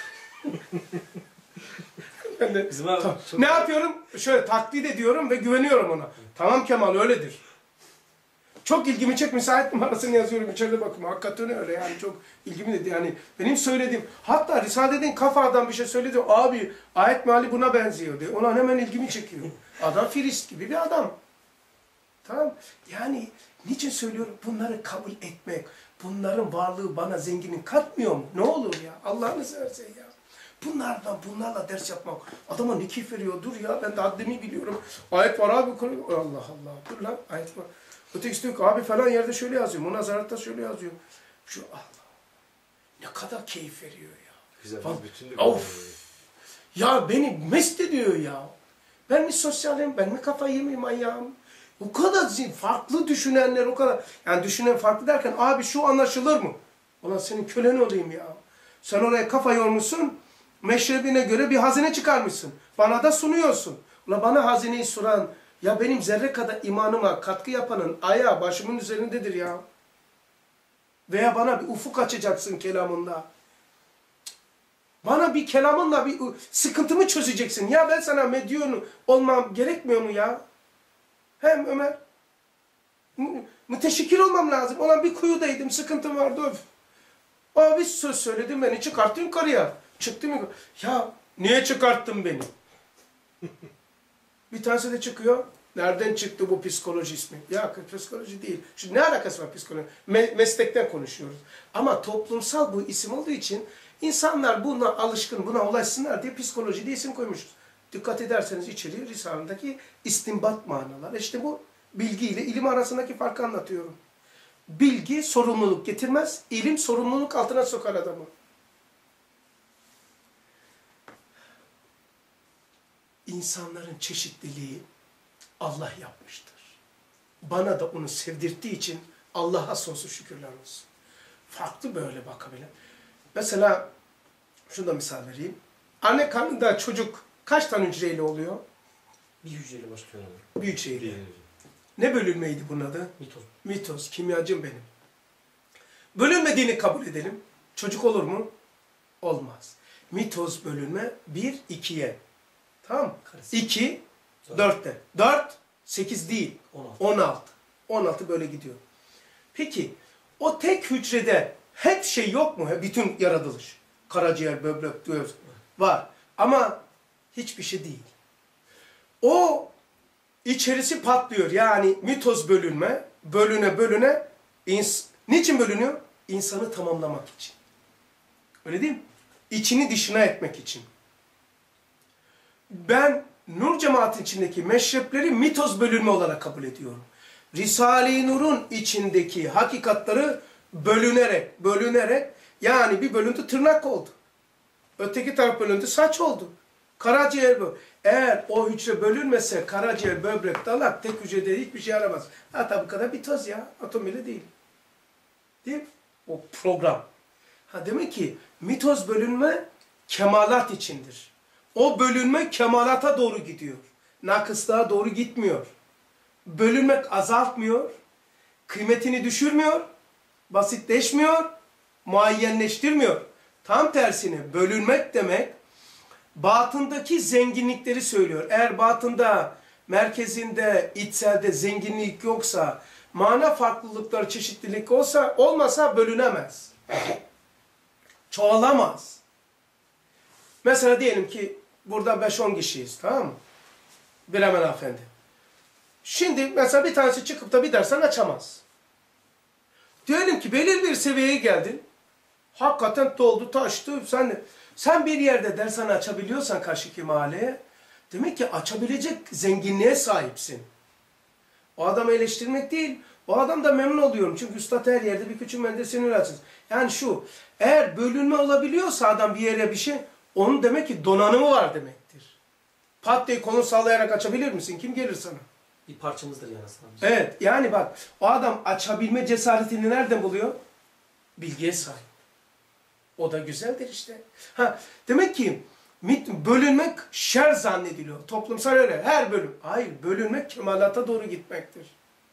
[SPEAKER 1] Ben de,
[SPEAKER 3] Bizim abi çok-
[SPEAKER 1] ne yapıyorum? Şöyle taklit ediyorum ve güveniyorum ona. Tamam Kemal öyledir. Çok ilgimi çek, müsait numarasını yazıyorum içeride bakın. Hakikaten öyle yani, çok ilgimi dedi. Yani benim söylediğim, hatta Risale'den kafadan bir şey söyledi. Abi ayet meali buna benziyor diye. Ona hemen ilgimi çekiyor. Adam Firist gibi bir adam. Tamam. Yani niçin söylüyorum? Bunları kabul etmek, bunların varlığı bana zenginlik katmıyor mu? Ne olur ya? Allah'ını seversen ya. Bunlarla ders yapmak. Adama ne keyif veriyor? Dur ya, ben de haddimi biliyorum. Ayet var abi. Allah Allah. Dur lan, ayet var. Ötekisi diyor ki abi falan yerde şöyle yazıyor. Münazaratta şöyle yazıyor. Şu Allah. Ne kadar keyif veriyor ya.
[SPEAKER 4] Güzel
[SPEAKER 1] Bak,
[SPEAKER 4] bir bütünlük.
[SPEAKER 1] of. Ya beni mest ediyor ya. Ben mi sosyalim, ben mi kafayı yemeyeyim manyağım? O kadar farklı düşünenler, o kadar. Yani düşünen farklı derken abi şu anlaşılır mı? Ulan senin kölen olayım ya. Sen oraya kafa yormuşsun, meşrebine göre bir hazine çıkarmışsın. Bana da sunuyorsun. Ulan bana hazineyi sunan, ya benim zerre kadar imanıma katkı yapanın ayağı başımın üzerindedir ya. Veya bana bir ufuk açacaksın kelamında. Bana bir kelamınla bir sıkıntımı çözeceksin. Ya ben sana medyon olmam gerekmiyor mu ya? Hem Ömer, müteşekkir olmam lazım. Olan bir kuyudaydım, sıkıntım vardı. Öf. Ama bir söz söyledim, beni çıkarttın yukarıya. Çıktım yukarı. Ya niye çıkarttın beni? Bir tanesi de çıkıyor. Nereden çıktı bu psikoloji ismi? Ya psikoloji değil. Şimdi ne alakası var psikoloji? Meslekten konuşuyoruz. Ama toplumsal bu isim olduğu için insanlar buna alışkın, buna ulaşsınlar diye psikoloji diye isim koymuşuz. Dikkat ederseniz içeriği Risale'deki istinbat manalar. İşte bu bilgi ile ilim arasındaki farkı anlatıyorum. Bilgi sorumluluk getirmez, ilim sorumluluk altına sokar adamı. İnsanların çeşitliliği Allah yapmıştır. Bana da onu sevdirttiği için Allah'a sonsuz şükürler olsun. Farklı böyle bakabilir. Mesela şurada misal vereyim. Anne karnında çocuk kaç tane hücreyle oluyor?
[SPEAKER 3] bir hücreyle başlıyor abi.
[SPEAKER 1] Bir hücreyle.
[SPEAKER 4] Bir.
[SPEAKER 1] Ne bölünmeydi bunun adı?
[SPEAKER 3] Mitoz.
[SPEAKER 1] Mitoz. Kimyacım benim. Bölünmediğini kabul edelim. Çocuk olur mu? Olmaz. Mitoz bölünme 1, 2'ye. Tamam mı?
[SPEAKER 3] Karesi.
[SPEAKER 1] 2, 4'te. 4, 8 değil.
[SPEAKER 3] 16.
[SPEAKER 1] 16. 16 böyle gidiyor. Peki o tek hücrede hep şey yok mu? Bütün yaratılış. Karaciğer, böbrek, göğüs var. Ama hiçbir şey değil. O içerisi patlıyor. Yani mitoz bölünme, bölüne niçin bölünüyor? İnsanı tamamlamak için. Öyle değil mi? İçini dışına etmek için. Ben Nur cemaatin içindeki meşrepleri mitoz bölünme olarak kabul ediyorum. Risale-i Nur'un içindeki hakikatları bölünerek yani bir bölüntü tırnak oldu. Öteki taraf bölüntü saç oldu. Karaciğer bu. Eğer o hücre bölünmese karaciğer, böbrek, dalak tek hücrede hiçbir şey yaramaz. Hatta bu kadar bir toz ya. Atom bile değil. Değil mi? O program. Demek ki mitoz bölünme kemalat içindir. O bölünme kemalata doğru gidiyor. Nakıslığa doğru gitmiyor. Bölünmek azaltmıyor. Kıymetini düşürmüyor. Basitleşmiyor. Muayyenleştirmiyor. Tam tersine bölünmek demek batındaki zenginlikleri söylüyor. Eğer batında, merkezinde, içselde zenginlik yoksa, mana farklılıkları, çeşitlilik olmasa bölünemez. Çoğalamaz. Mesela diyelim ki burada 5-10 kişiyiz, tamam mı? Bilemen Efendi. Şimdi mesela bir tanesi çıkıp da bir dersen açamaz. Diyelim ki belirli bir seviyeye geldin. Hakikaten doldu, taştı. Sen bir yerde dersen açabiliyorsan karşıki mahalleye, demek ki açabilecek zenginliğe sahipsin. O adamı eleştirmek değil, o adam da memnun oluyorum. Çünkü üstad her yerde bir küçük mendesini üretsin. Yani şu, eğer bölünme olabiliyorsa adam bir yere bir şey, onun demek ki donanımı var demektir. Pat diye kolunu sallayarak açabilir misin? Kim gelir sana?
[SPEAKER 3] Bir parçamızdır yani aslında.
[SPEAKER 1] Evet, yani bak, o adam açabilme cesaretini nereden buluyor? Bilgiye sahip. O da güzeldir işte. Demek ki bölünmek şer zannediliyor. Toplumsal öyle. Her bölüm. Hayır, bölünmek kemalata doğru gitmektir.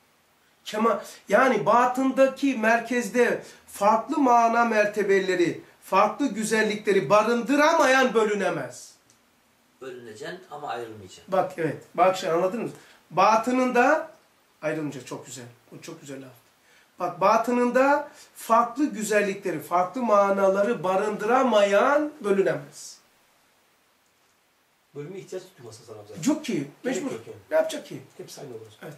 [SPEAKER 1] Yani batındaki merkezde farklı mana mertebeleri farklı güzellikleri barındıramayan bölünemez.
[SPEAKER 2] Bölüneceksin ama ayrılmayacaksın.
[SPEAKER 1] Bak evet. Bak şey anladın mı? Batınında ayrılmayacak çok güzel. O çok güzel laf. Bak batınında farklı güzellikleri, farklı manaları barındıramayan bölünemez.
[SPEAKER 3] Bölüme ihtiyaç duymasın sana zaten.
[SPEAKER 1] Yok ki.
[SPEAKER 3] Gerek
[SPEAKER 1] Mecbur.
[SPEAKER 3] yok yani.
[SPEAKER 1] Ne yapacak ki?
[SPEAKER 3] Hepsi aynı olur.
[SPEAKER 1] Evet.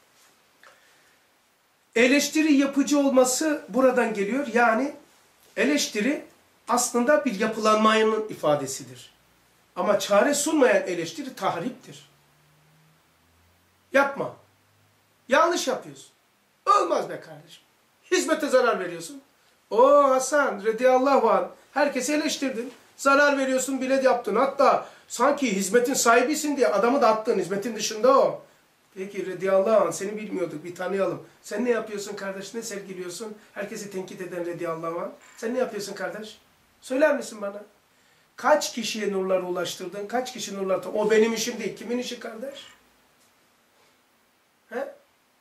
[SPEAKER 1] Eleştiri yapıcı olması buradan geliyor. Yani eleştiri aslında bir yapılanmanın ifadesidir. Ama çare sunmayan eleştiri tahriptir. Yapma. Yanlış yapıyorsun. Olmaz be kardeşim. Hizmete zarar veriyorsun. O Hasan radıyallahu anh herkesi eleştirdin. Zarar veriyorsun bile yaptın. Hatta sanki hizmetin sahibisin diye adamı da attın. Hizmetin dışında o. Peki radıyallahu anh seni bilmiyorduk bir tanıyalım. Sen ne yapıyorsun kardeş? Ne sergiliyorsun? Herkesi tenkit eden radıyallahu anh. Sen ne yapıyorsun kardeş? Söyler misin bana? Kaç kişiye nurları ulaştırdın? Kaç kişi nurları... O benim işim değil. Kimin işi kardeş? He?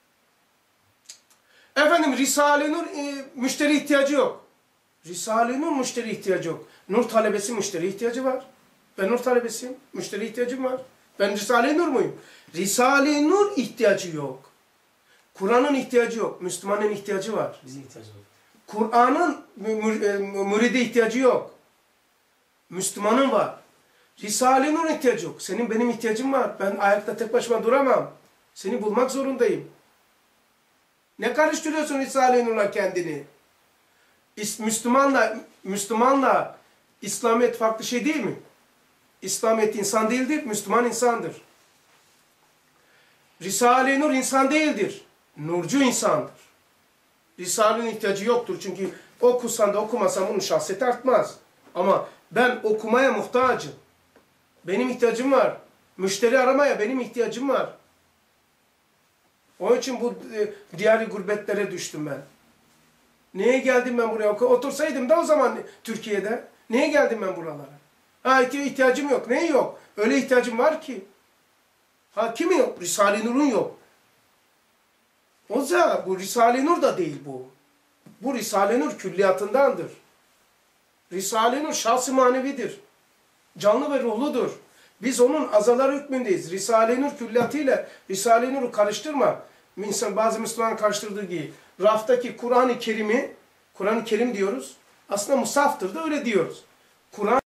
[SPEAKER 1] Efendim Risale-i Nur müşteri ihtiyacı yok. Risale-i Nur müşteri ihtiyacı yok. Nur talebesi müşteri ihtiyacı var. Ben nur talebesiyim. Müşteri ihtiyacım var. Ben Risale-i Nur muyum? Risale-i Nur ihtiyacı yok. Kur'an'ın ihtiyacı yok. Müslümanın ihtiyacı var.
[SPEAKER 3] Bizim ihtiyacımız var.
[SPEAKER 1] Kur'an'ın müride ihtiyacı yok. Müslümanın var. Risale-i Nur ihtiyacı yok. Senin benim ihtiyacım var. Ben ayakta tek başıma duramam. Seni bulmak zorundayım. Ne karıştırıyorsun Risale-i Nur'la kendini? Müslümanla İslamiyet farklı şey değil mi? İslamiyet insan değildir, Müslüman insandır. Risale-i Nur insan değildir, nurcu insandır. Risale'nin ihtiyacı yoktur çünkü okusan da okumasan bunun şahsiyeti artmaz. Ama ben okumaya muhtacım. Benim ihtiyacım var. Müşteri aramaya benim ihtiyacım var. Onun için bu diyari gurbetlere düştüm ben. Neye geldim ben buraya? Otursaydım da o zaman Türkiye'de. Neye geldim ben buralara? Ha ihtiyacım yok. Neye yok? Öyle ihtiyacım var ki. Ha kimin yok? Risale-i Nur'un yok. O zaman bu Risale-i Nur da değil bu. Bu Risale-i Nur külliyatındandır. Risale-i Nur şahs-ı manevidir. Canlı ve ruhludur. Biz onun azalar hükmündeyiz. Risale-i Nur külliyatıyla Risale-i Nur'u karıştırma. Bazı Müslüman karıştırdığı gibi. Raftaki Kur'an-ı Kerim'i, Kur'an-ı Kerim diyoruz. Aslında musaftır da öyle diyoruz. Kur'an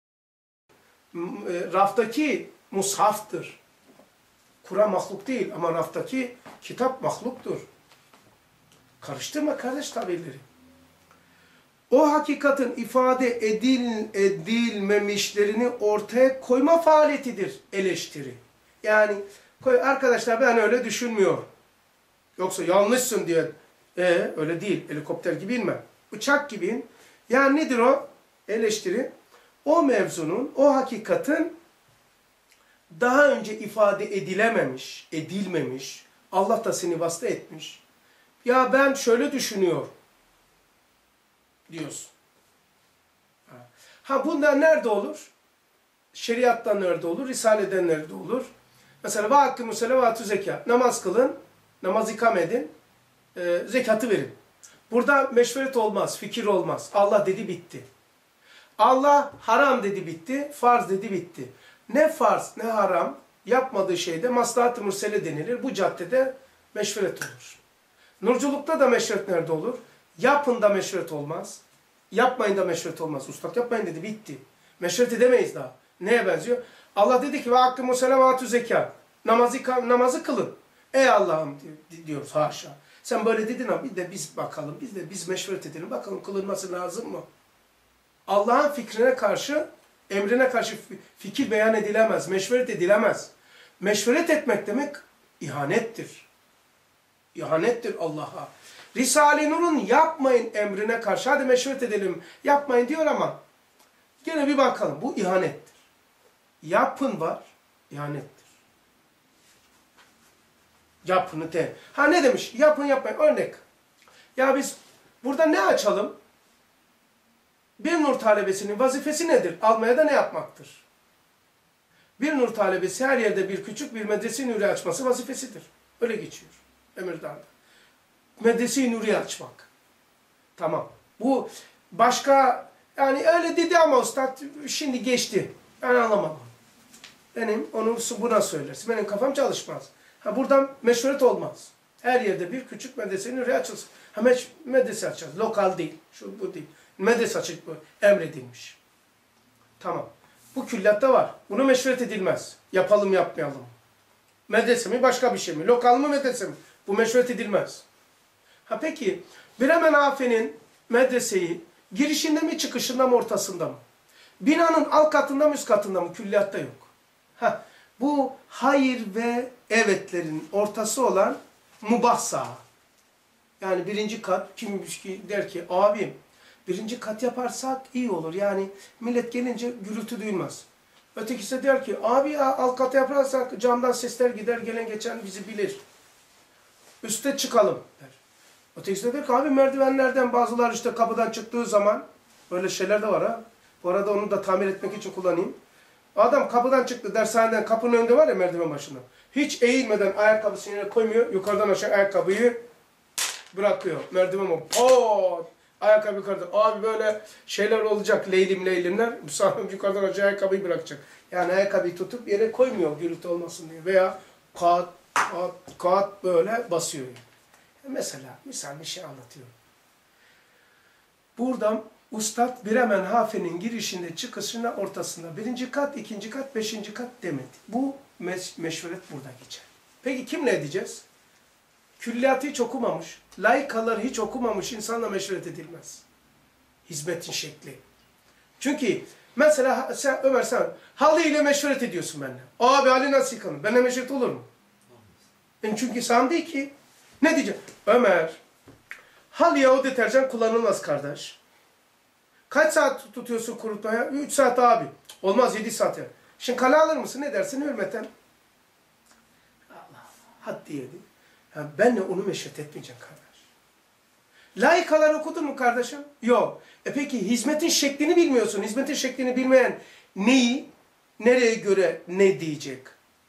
[SPEAKER 1] raftaki mushaftır. Kur'an mahluk değil ama raftaki kitap mahluktur. Karıştırma kardeş tabirleri. O hakikatin ifade edilmemişlerini ortaya koyma faaliyetidir eleştiri. Yani arkadaşlar ben öyle düşünmüyorum. Yoksa yanlışsın diye. Öyle değil. Helikopter gibi inme. Uçak gibi in. Yani nedir o? Eleştiri. O mevzunun, o hakikatin daha önce ifade edilmemiş, Allah da seni vasıta etmiş. Ya ben şöyle düşünüyorum diyorsun. Ha bunlar nerede olur? Şeriattan nerede olur? Risale'den nerede olur? Mesela وَاَقِّمُ سَلَوَاتُ zeka. Namaz kılın, namaz ikame edin, zekatı verin. Burada meşveret olmaz, fikir olmaz. Allah dedi bitti. Allah haram dedi bitti, farz dedi bitti. Ne farz ne haram yapmadığı şeyde maslahat-ı mursele denilir. Bu caddede meşveret olur. Nurculukta da meşveret nerede olur? Yapın da meşveret olmaz. Yapmayın da meşveret olmaz. Ustad yapmayın dedi bitti. Meşveret edemeyiz daha. Neye benziyor? Allah dedi ki وَاَقِّمُ سَلَوَاتُ zeka. Namazı kılın. Ey Allah'ım diyoruz haşa. Sen böyle dedin ama bir de biz bakalım. Biz meşveret edelim. Bakalım kılınması lazım mı? Allah'ın fikrine karşı, emrine karşı fikir beyan edilemez. Meşveret edilemez. Meşveret etmek demek ihanettir. İhanettir Allah'a. Risale-i Nur'un yapmayın emrine karşı, hadi meşveret edelim, yapmayın diyor ama gene bir bakalım. Bu ihanettir. Yapın var, ihanettir. Yapını de. Ha ne demiş? Yapın yapmayın. Örnek. Ya biz burada ne açalım? Bir nur talebesinin vazifesi nedir? Almaya da ne yapmaktır? Bir nur talebesi her yerde bir küçük bir medrese-i nuri açması vazifesidir. Öyle geçiyor Emirdağ'da. Medrese-i nuri açmak. Tamam. Bu başka Yani öyle dedi ama ustad şimdi geçti. Ben anlamadım. Benim onu buna söylersin. Benim kafam çalışmaz. Ha buradan meşruiyet olmaz. Her yerde bir küçük medresenin oraya açılsın. Ha medrese açacağız. Lokal değil. Şu bu değil. Medrese açık bu. Emredilmiş. Tamam. Bu külliyatta var. Bunu meşruiyet edilmez. Yapalım yapmayalım. Medrese mi başka bir şey mi? Lokal mı medrese mi? Bu meşruiyet edilmez. Ha peki Bremen Hafen'in medreseyi girişinde mi çıkışında mı ortasında mı? Binanın alt katında mı üst katında mı? Külliyatta yok. Ha, bu hayır ve evetlerin ortası olan mubah saha. Yani birinci kat kim der ki abim birinci kat yaparsak iyi olur. Yani millet gelince gürültü duymaz. Ötekisi de der ki abi ya alt kat yaparsak camdan sesler gider gelen geçen bizi bilir. Üste çıkalım der. Ötekisi de der ki abi merdivenlerden bazıları işte kapıdan çıktığı zaman böyle şeyler de var ha. Bu arada onu da tamir etmek için kullanayım. Adam kapıdan çıktı dershaneden kapının önünde var ya merdiven başında. Hiç eğilmeden ayakkabısını yere koymuyor. Yukarıdan aşağı ayakkabıyı bırakıyor. Merdiven o. Pot! Ayakkabı yukarıda. Abi böyle şeyler olacak. Leylimler. Bu sahibi yukarıdan aşağı ayakkabıyı bırakacak. Yani ayakkabıyı tutup yere koymuyor gürültü olmasın diye. Veya kat böyle basıyor. Mesela misal bir şey anlatıyorum. Buradan Ustad Bremen Hafen'in girişinde, çıkışında, ortasında. Birinci kat, ikinci kat, beşinci kat demedi. Bu meşveret burada geçer. Peki kim ne edeceğiz? Külliyatı hiç okumamış, laikaları hiç okumamış insanla meşveret edilmez. Hizmetin şekli. Çünkü mesela Ömer sen halı ile meşveret ediyorsun benimle. Abi halı nasıl yıkanır? Benimle meşveret olur mu? Çünkü sen değil ki. Ne diyeceğim? Ömer, halıya o deterjan kullanılmaz kardeş. Kaç saat tutuyorsun kurutmaya? 3 saat abi. Olmaz 7 saat ya. Şimdi kale alır mısın? Ne dersin hürmeten? Allah haddi yedi. Yani benle onu meşret etmeyeceğim kardeş. Laikalar okudun mu kardeşim? Yok. Peki hizmetin şeklini bilmiyorsun. Hizmetin şeklini bilmeyen neyi, nereye göre ne diyecek?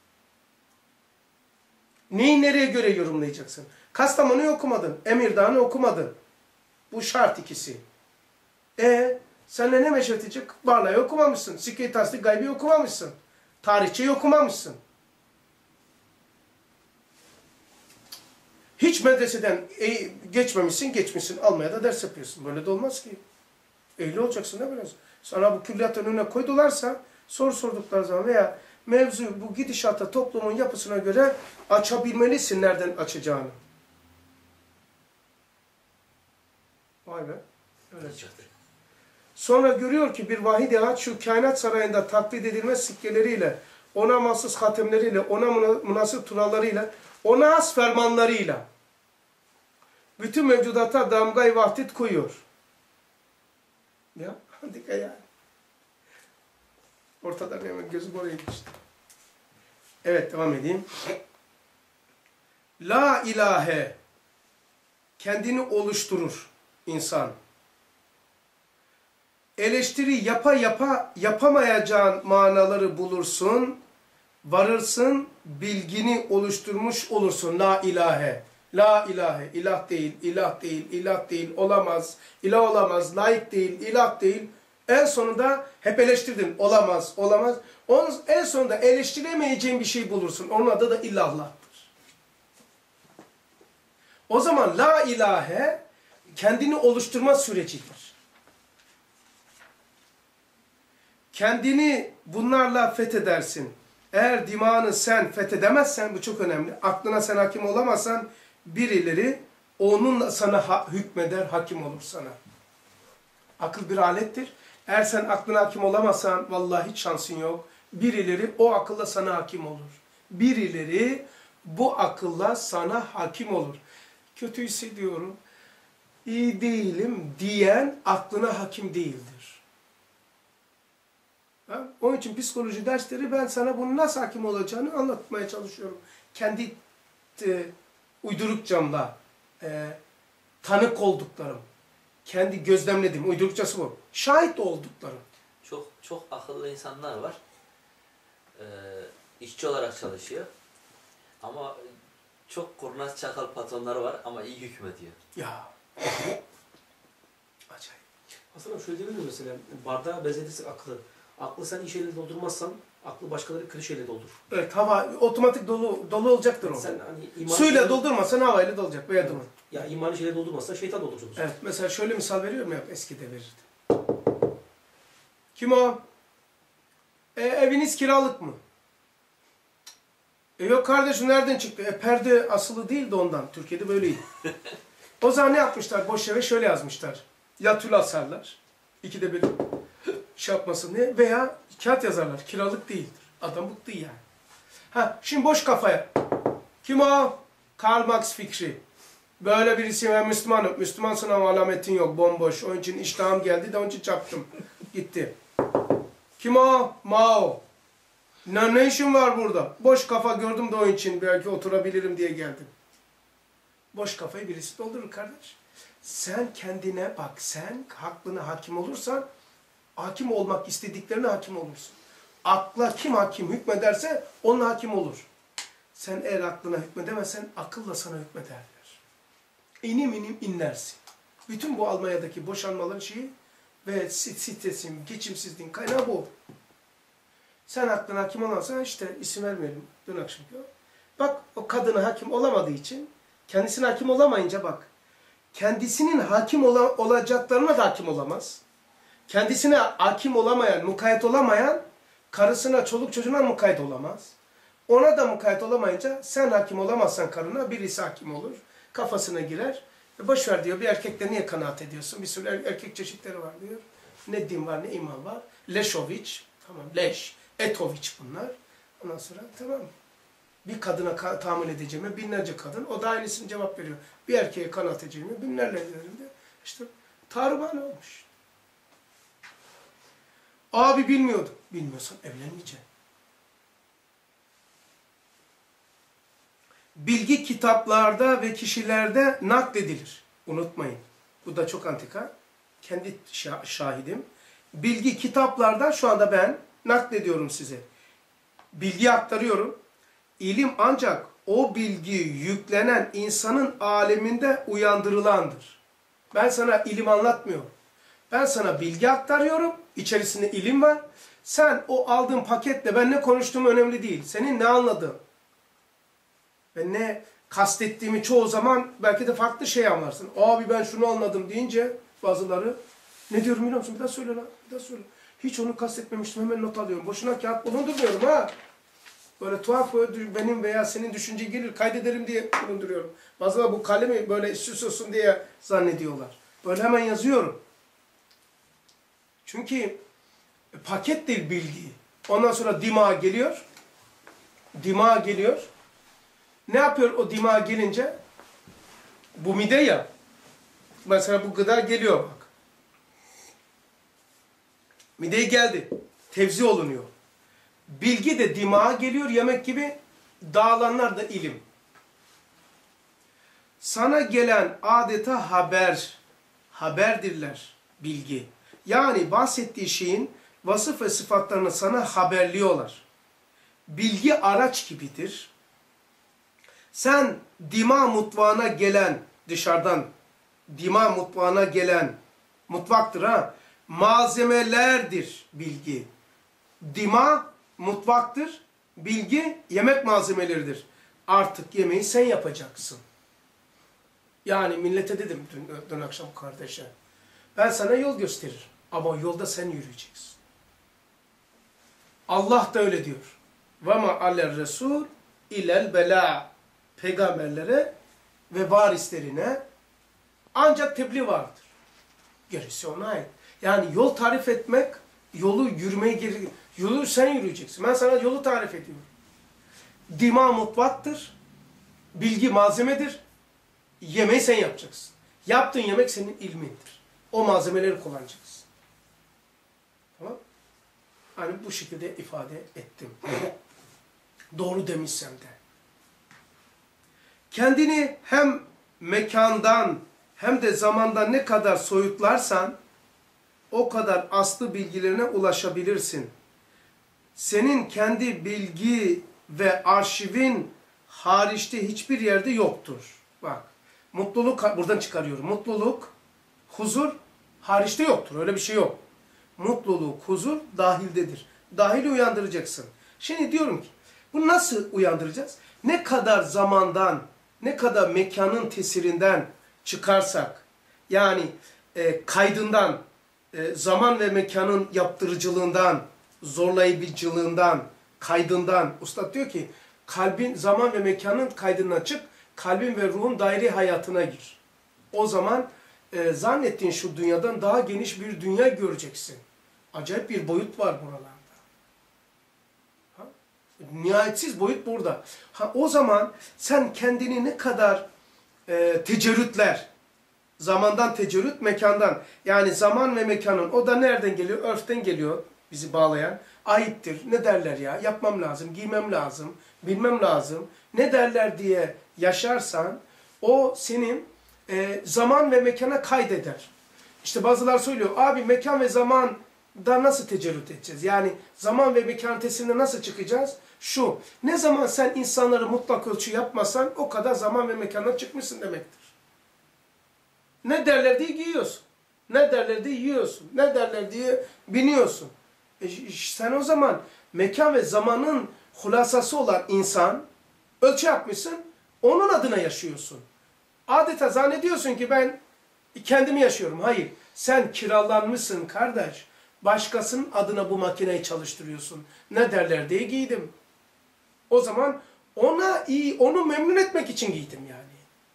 [SPEAKER 1] Neyi nereye göre yorumlayacaksın? Kastamonu'yu okumadın. Emirdağ'ı okumadın. Bu şart ikisi. Senle ne meşret edecek? Barla'yı okumamışsın. Sikke-i Tasdik Gaybi'yi okumamışsın. Tarihçeyi okumamışsın. Hiç medreseden geçmişsin. Almaya da ders yapıyorsun. Böyle de olmaz ki. Ehli olacaksın da biraz. Sana bu külliyat önüne koydularsa soru sordukları zaman veya mevzu bu gidişata toplumun yapısına göre açabilmelisin nereden açacağını. Vay be. Öyle çıktı. Sonra görüyor ki bir vahid-i ahad şu kainat sarayında taklit edilmez sikkeleriyle, ona mahsus hatemleriyle, ona münasır turallarıyla, ona has fermanlarıyla bütün mevcudata damgayı vahdet koyuyor. Ya dikkat yani. Ortadan hemen gözüm oraya geçti. Evet devam edeyim. La ilahe kendini oluşturur insan. Eleştiri yapamayacağın manaları bulursun, varırsın, bilgini oluşturmuş olursun. La ilahe, la ilahe, ilah değil, ilah değil, ilah değil, olamaz, ilah olamaz, layık değil, ilah değil. En sonunda hep eleştirdin, olamaz, olamaz. Onun en sonunda eleştiremeyeceğin bir şey bulursun. Onun adı da illallah'tır. O zaman la ilahe kendini oluşturma sürecidir. Kendini bunlarla fethedersin. Eğer dimağını sen fethedemezsen, bu çok önemli. Aklına sen hakim olamazsan birileri onunla sana hükmeder, hakim olur sana. Akıl bir alettir. Eğer sen aklına hakim olamazsan vallahi hiç şansın yok. Birileri o akılla sana hakim olur. Birileri bu akılla sana hakim olur. Kötü hissediyorum, iyi değilim diyen aklına hakim değildir. Ha? Onun için psikoloji dersleri ben sana bunun nasıl hakim olacağını anlatmaya çalışıyorum. Kendi uydurukçamla, tanık olduklarım, kendi gözlemlediğim, uydurukçası bu. Şahit olduklarım.
[SPEAKER 2] Çok akıllı insanlar var. İşçi olarak çalışıyor. Ama çok kurnaz çakal patronları var ama iyi hükmediyor.
[SPEAKER 1] Ya. Acayip.
[SPEAKER 3] Hasan abi şöyle diyebilir miyim mesela? Bardağı benzetirsek aklı. Aklı sen iyi şeyle doldurmazsan aklı başkaları kötü şeyle doldur.
[SPEAKER 1] Evet, hava otomatik dolu olacaktır o.
[SPEAKER 3] Sen hani
[SPEAKER 1] Suyla doldurmasan havayla dolacak veya duman.
[SPEAKER 3] Ya imani şeyle doldurmazsan şeytan dolduracak.
[SPEAKER 1] Evet, mesela şöyle misal veriyorum ya, eskide verirdi. Kim o? Eviniz kiralık mı? Yok kardeşim, nereden çıktı? Perde asılı değil de ondan. Türkiye'de böyleydi. O zaman ne yapmışlar? Boş eve şöyle yazmışlar. Ya tül asarlar. İkide bir şey yapmasın diye. Veya kağıt yazarlar. Kiralık değildir. Adam bıktı yani. Ha, şimdi boş kafaya. Kim o? Karl Marx fikri. Böyle birisi, ben Müslümanım. Müslümansın ama alametin yok. Bomboş. Onun için iştahım geldi de onun için çarptım. Gitti. Kim o? Mao. Ne işin var burada? Boş kafa gördüm de onun için belki oturabilirim diye geldim. Boş kafayı birisi doldurur kardeş. Sen kendine bak, sen aklına hakim olursan, hakim olmak istediklerine hakim olursun. Akla kim hakim hükmederse onun hakim olur. Sen eğer aklına hükmedemezsen akılla sana hükmederler. İnim inim inlersin. Bütün bu Almanya'daki boşanmaların şeyi ve stresin, geçimsizliğin kaynağı bu. Sen aklına hakim olamazsan, işte isim vermeyelim dün akşamki o. Bak, o kadına hakim olamadığı için, kendisine hakim olamayınca bak, kendisinin hakim olacaklarına da hakim olamaz. Kendisine hakim olamayan, mukayyet olamayan, karısına, çoluk çocuğuna mukayyet olamaz. Ona da mukayyet olamayınca, sen hakim olamazsan karına, birisi hakim olur, kafasına girer. Boş ver diyor, bir erkekle niye kanaat ediyorsun? Bir sürü erkek çeşitleri var diyor. Ne din var, ne iman var. Leşoviç, tamam, leş, etoviç bunlar. Ondan sonra tamam. Bir kadına tahammül edeceğime binlerce kadın, o da aynısını cevap veriyor. Bir erkeğe kanaat edeceğime binlerce üzerinde. İşte tarumane olmuş. Abi bilmiyordum. Bilmiyorsan evlenmeyeceksin. Bilgi kitaplarda ve kişilerde nakledilir. Unutmayın. Bu da çok antika. Kendi şahidim. Bilgi kitaplarda şu anda ben naklediyorum size. Bilgi aktarıyorum. İlim ancak o bilgi yüklenen insanın aleminde uyandırılandır. Ben sana ilim anlatmıyorum. Ben sana bilgi aktarıyorum. İçerisinde ilim var. Sen o aldığın paketle ben ne konuştuğum önemli değil. Senin ne anladığın. Ve ne kastettiğimi çoğu zaman belki de farklı şey anlarsın. Abi ben şunu anladım deyince bazıları ne diyorum biliyor musun? Bir daha söyle lan. Bir daha söyle. Hiç onu kastetmemiştim, hemen not alıyorum. Boşuna kağıt bulundurmuyorum ha. Böyle tuhaf benim veya senin düşünce gelir kaydederim diye bulunduruyorum. Bazıları bu kalemi böyle süs olsun diye zannediyorlar. Böyle hemen yazıyorum. Çünkü paket değil bilgi. Ondan sonra dimağa geliyor. Dimağa geliyor. Ne yapıyor o dimağa gelince? Bu mide ya. Mesela bu gıda geliyor bak. Mideye geldi. Tevzi olunuyor. Bilgi de dimağa geliyor yemek gibi, dağılanlar da ilim. Sana gelen adeta haberdirler bilgi. Yani bahsettiği şeyin vasıf ve sıfatlarını sana haberliyorlar. Bilgi araç gibidir. Sen dima mutfağına gelen, dışarıdan dima mutfağına gelen, mutfaktır ha, malzemelerdir bilgi. Dima mutfaktır, bilgi yemek malzemeleridir. Artık yemeği sen yapacaksın. Yani millete dedim dün akşam kardeşe, ben sana yol gösteririm ama yolda sen yürüyeceksin. Allah da öyle diyor. وَمَا عَلَى الرَّسُولِ اِلَى الْبَلَاءِ Peygamberlere ve varislerine ancak tebliğ vardır. Gerisi ona ait. Yani yol tarif etmek, yolu yürümeye gerekir. Yolu sen yürüyeceksin. Ben sana yolu tarif ediyorum. Dima mutfaktır. Bilgi malzemedir. Yemeği sen yapacaksın. Yaptığın yemek senin ilmindir. O malzemeleri kullanacaksın. Tamam? Hani bu şekilde ifade ettim. Doğru demişsem de. Kendini hem mekandan hem de zamandan ne kadar soyutlarsan o kadar aslı bilgilerine ulaşabilirsin. Senin kendi bilgi ve arşivin hariçte hiçbir yerde yoktur. Bak, mutluluk buradan çıkarıyorum. Mutluluk, huzur hariçte yoktur. Öyle bir şey yok. Mutluluk, huzur dahildedir. Dahili uyandıracaksın. Şimdi diyorum ki, bunu nasıl uyandıracağız? Ne kadar zamandan, ne kadar mekanın tesirinden çıkarsak, yani kaydından, zaman ve mekanın yaptırıcılığından, zorlayıcılığından, kaydından, Üstad diyor ki, kalbin, zaman ve mekanın kaydından çık, kalbin ve ruhun daire hayatına gir. O zaman zannettiğin şu dünyadan daha geniş bir dünya göreceksin. Acayip bir boyut var buralarda. Ha? Nihayetsiz boyut burada. Ha, o zaman sen kendini ne kadar tecerrütler, zamandan tecerrüt, mekandan. Yani zaman ve mekanın, o da nereden geliyor? Örften geliyor bizi bağlayan. Aittir. Ne derler ya? Yapmam lazım, giymem lazım, bilmem lazım. Ne derler diye yaşarsan, o senin zaman ve mekana kaydeder. İşte bazılar söylüyor, abi mekan ve zamanda nasıl tecerrüt edeceğiz? Yani zaman ve mekan tesirine nasıl çıkacağız? Şu, ne zaman sen insanları mutlak ölçü yapmasan, o kadar zaman ve mekandan çıkmışsın demektir. Ne derler diye giyiyorsun. Ne derler diye yiyorsun. Ne derler diye biniyorsun. Sen o zaman mekan ve zamanın hulasası olan insan, ölçü yapmışsın, onun adına yaşıyorsun. Adeta zannediyorsun ki ben kendimi yaşıyorum. Hayır, sen kiralanmışsın kardeş. Başkasının adına bu makineyi çalıştırıyorsun. Ne derler diye giydim. O zaman onu memnun etmek için giydim yani.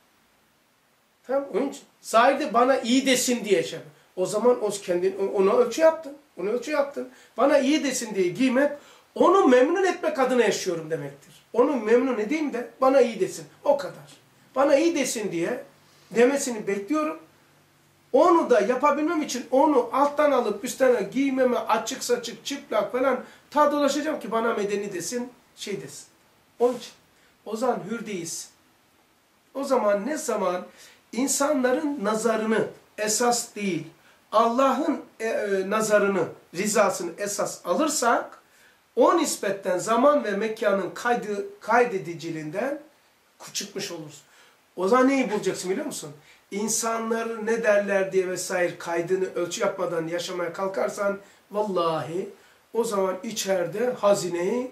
[SPEAKER 1] Tamam, onun için. Zahirde bana iyi desin diye şey. O zaman ona ölçü yaptın. Onu ölçü yaptın. Bana iyi desin diye giymek, onu memnun etmek adına yaşıyorum demektir. Onu memnun edeyim de bana iyi desin. O kadar. Bana iyi desin diye demesini bekliyorum. Onu da yapabilmem için onu alttan alıp üstten giymeme, açık saçık, çıplak falan ta dolaşacağım ki bana medeni desin, şey desin. Onun için. O zaman hür değilsin. O zaman ne zaman insanların nazarını esas değil, Allah'ın nazarını, rızasını esas alırsak, o nispetten zaman ve mekanın kaydediciliğinden çıkmış oluruz. O zaman neyi bulacaksın biliyor musun? İnsanlar ne derler diye vesaire kaydını ölçü yapmadan yaşamaya kalkarsan, vallahi o zaman içeride hazineyi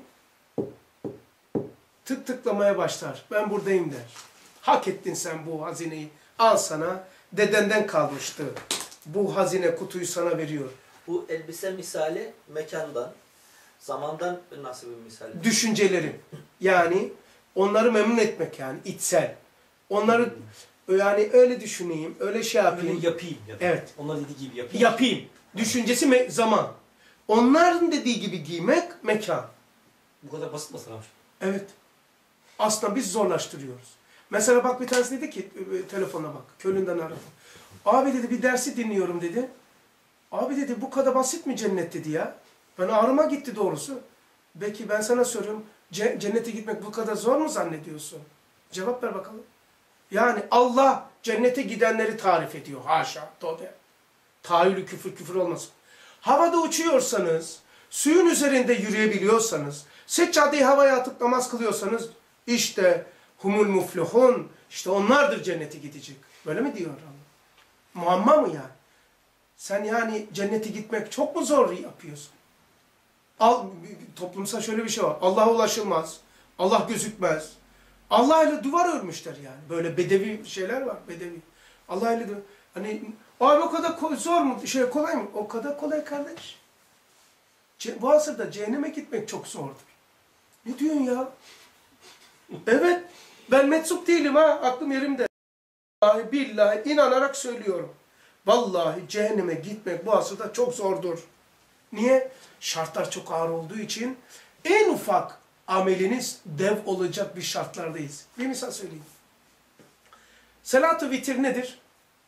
[SPEAKER 1] tık tıklamaya başlar. Ben buradayım der. Hak ettin sen bu hazineyi. Al sana. Dedenden kalmıştı. Bu hazine kutuyu sana veriyor.
[SPEAKER 2] Bu elbise misali mekandan, zamandan nasıl bir misal?
[SPEAKER 1] Düşüncelerin. Yani onları memnun etmek yani içsel. Onları yani öyle düşüneyim, öyle şey yapayım.
[SPEAKER 3] Öyle yapayım.
[SPEAKER 1] Evet.
[SPEAKER 3] Onlar dediği gibi yapayım.
[SPEAKER 1] Yapayım. Düşüncesi zaman. Onların dediği gibi giymek mekan.
[SPEAKER 3] Bu kadar basit mesela.
[SPEAKER 1] Evet. Aslında biz zorlaştırıyoruz. Mesela bak bir tanesi dedi ki, telefona bak, Köln'den aradı. Abi dedi bir dersi dinliyorum dedi. Abi dedi bu kadar basit mi cennet dedi ya. Ben ağrıma gitti doğrusu. Belki ben sana soruyorum, cennete gitmek bu kadar zor mu zannediyorsun? Cevap ver bakalım. Yani Allah cennete gidenleri tarif ediyor. Haşa, tövbe. Tahayyülü küfür olmasın. Havada uçuyorsanız, suyun üzerinde yürüyebiliyorsanız, seccadeyi havaya atıp namaz kılıyorsanız, işte humul muflihun, işte onlardır cennete gidecek. Böyle mi diyor Allah? Muamma mı yani? Sen yani cennete gitmek çok mu zor yapıyorsun? Toplumsal şöyle bir şey var. Allah'a ulaşılmaz. Allah gözükmez. Allah ile duvar örmüşler yani. Böyle bedevi şeyler var. Bedevi. Allah ile hani abi o kadar zor mu? Kolay mı? O kadar kolay kardeş. Bu asırda cehenneme gitmek çok zordur. Ne diyorsun ya? Evet. Ben metsup değilim ha. Aklım yerimde. Vallahi billahi inanarak söylüyorum. Vallahi cehenneme gitmek bu asırda çok zordur. Niye? Şartlar çok ağır olduğu için en ufak ameliniz dev olacak bir şartlardayız. Bir misal söyleyeyim. Salat-ı vitir nedir?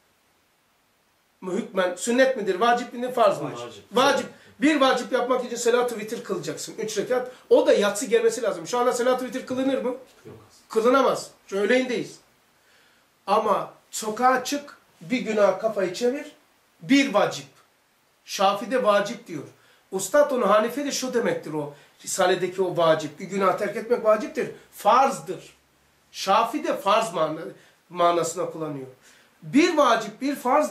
[SPEAKER 1] Hükmen sünnet midir, vacip midir, farz mıdır? Vacip. Bir vacip yapmak için salat-ı vitir kılacaksın. 3 rekat. O da yatsı gelmesi lazım. Şu anda salat-ı vitir kılınır mı?
[SPEAKER 3] Yok.
[SPEAKER 1] Kılınamaz. Öğleyindeyiz. Ama sokağa çık, bir günah kafayı çevir, bir vacip. Şafi'de vacip diyor. Ustad onu Hanife'de şu demektir o. Risale'deki o vacip. Bir günah terk etmek vaciptir. Farzdır. Şafi'de farz manasına kullanıyor. Bir vacip, bir farz da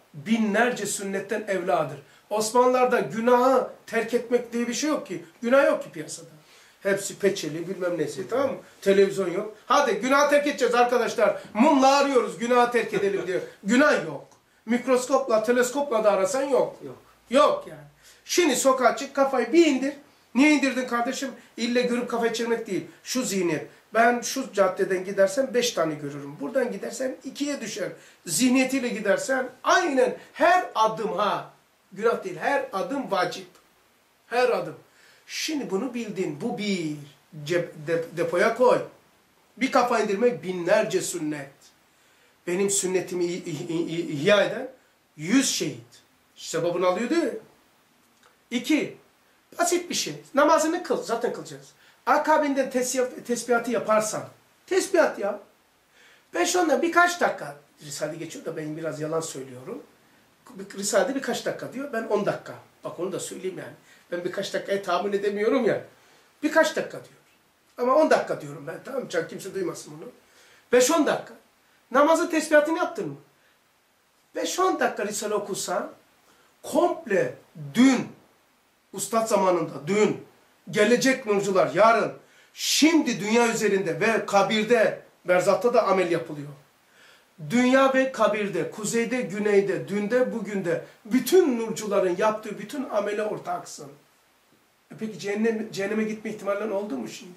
[SPEAKER 1] binlerce sünnetten evladır. Osmanlılar'da günahı terk etmek diye bir şey yok ki. Günah yok ki piyasada. Hepsi peçeli bilmem nesi, tamam mı? Televizyon yok. Hadi günah terk edeceğiz arkadaşlar. Mumla arıyoruz günah terk edelim diye. Günah yok. Mikroskopla, teleskopla da arasan yok.
[SPEAKER 3] Yok.
[SPEAKER 1] Yok yani. Şimdi sokağa çık, kafayı bir indir. Niye indirdin kardeşim? İlle görüp kafayı çevirmek değil. Şu zihniyet. Ben şu caddeden gidersem 5 tane görürüm. Buradan gidersem 2'ye düşer. Zihniyetiyle gidersen aynen her adım ha. Günah değil. Her adım vacip. Her adım. Şimdi bunu bildin. Bu bir. Depoya koy. Bir kafa indirmek binlerce sünnet. Benim sünnetimi ihya eden 100 şehit. Sevabını alıyor değil mi? 2. Basit bir şey. Namazını kıl. Zaten kılacağız. Akabinden tesbihatı yaparsan. Tesbihat yap. 5-10'da birkaç dakika. Risale geçiyor da ben biraz yalan söylüyorum. Risale'de birkaç dakika diyor. Ben 10 dakika. Bak onu da söyleyeyim yani. Ben birkaç dakikaya tahammül edemiyorum ya. Birkaç dakika diyor. Ama 10 dakika diyorum ben. Tamam mı? Kimse duymasın bunu. 5-10 dakika. Namazı tesbihatını yaptın mı? 5-10 dakika Risale okusan komple dün, Ustad zamanında dün, gelecek nurcular yarın, şimdi dünya üzerinde ve kabirde, berzatta da amel yapılıyor. Dünya ve kabirde, kuzeyde, güneyde, dünde, bugünde bütün nurcuların yaptığı bütün amele ortaksın. Peki cehenneme gitme ihtimalin oldu mu şimdi?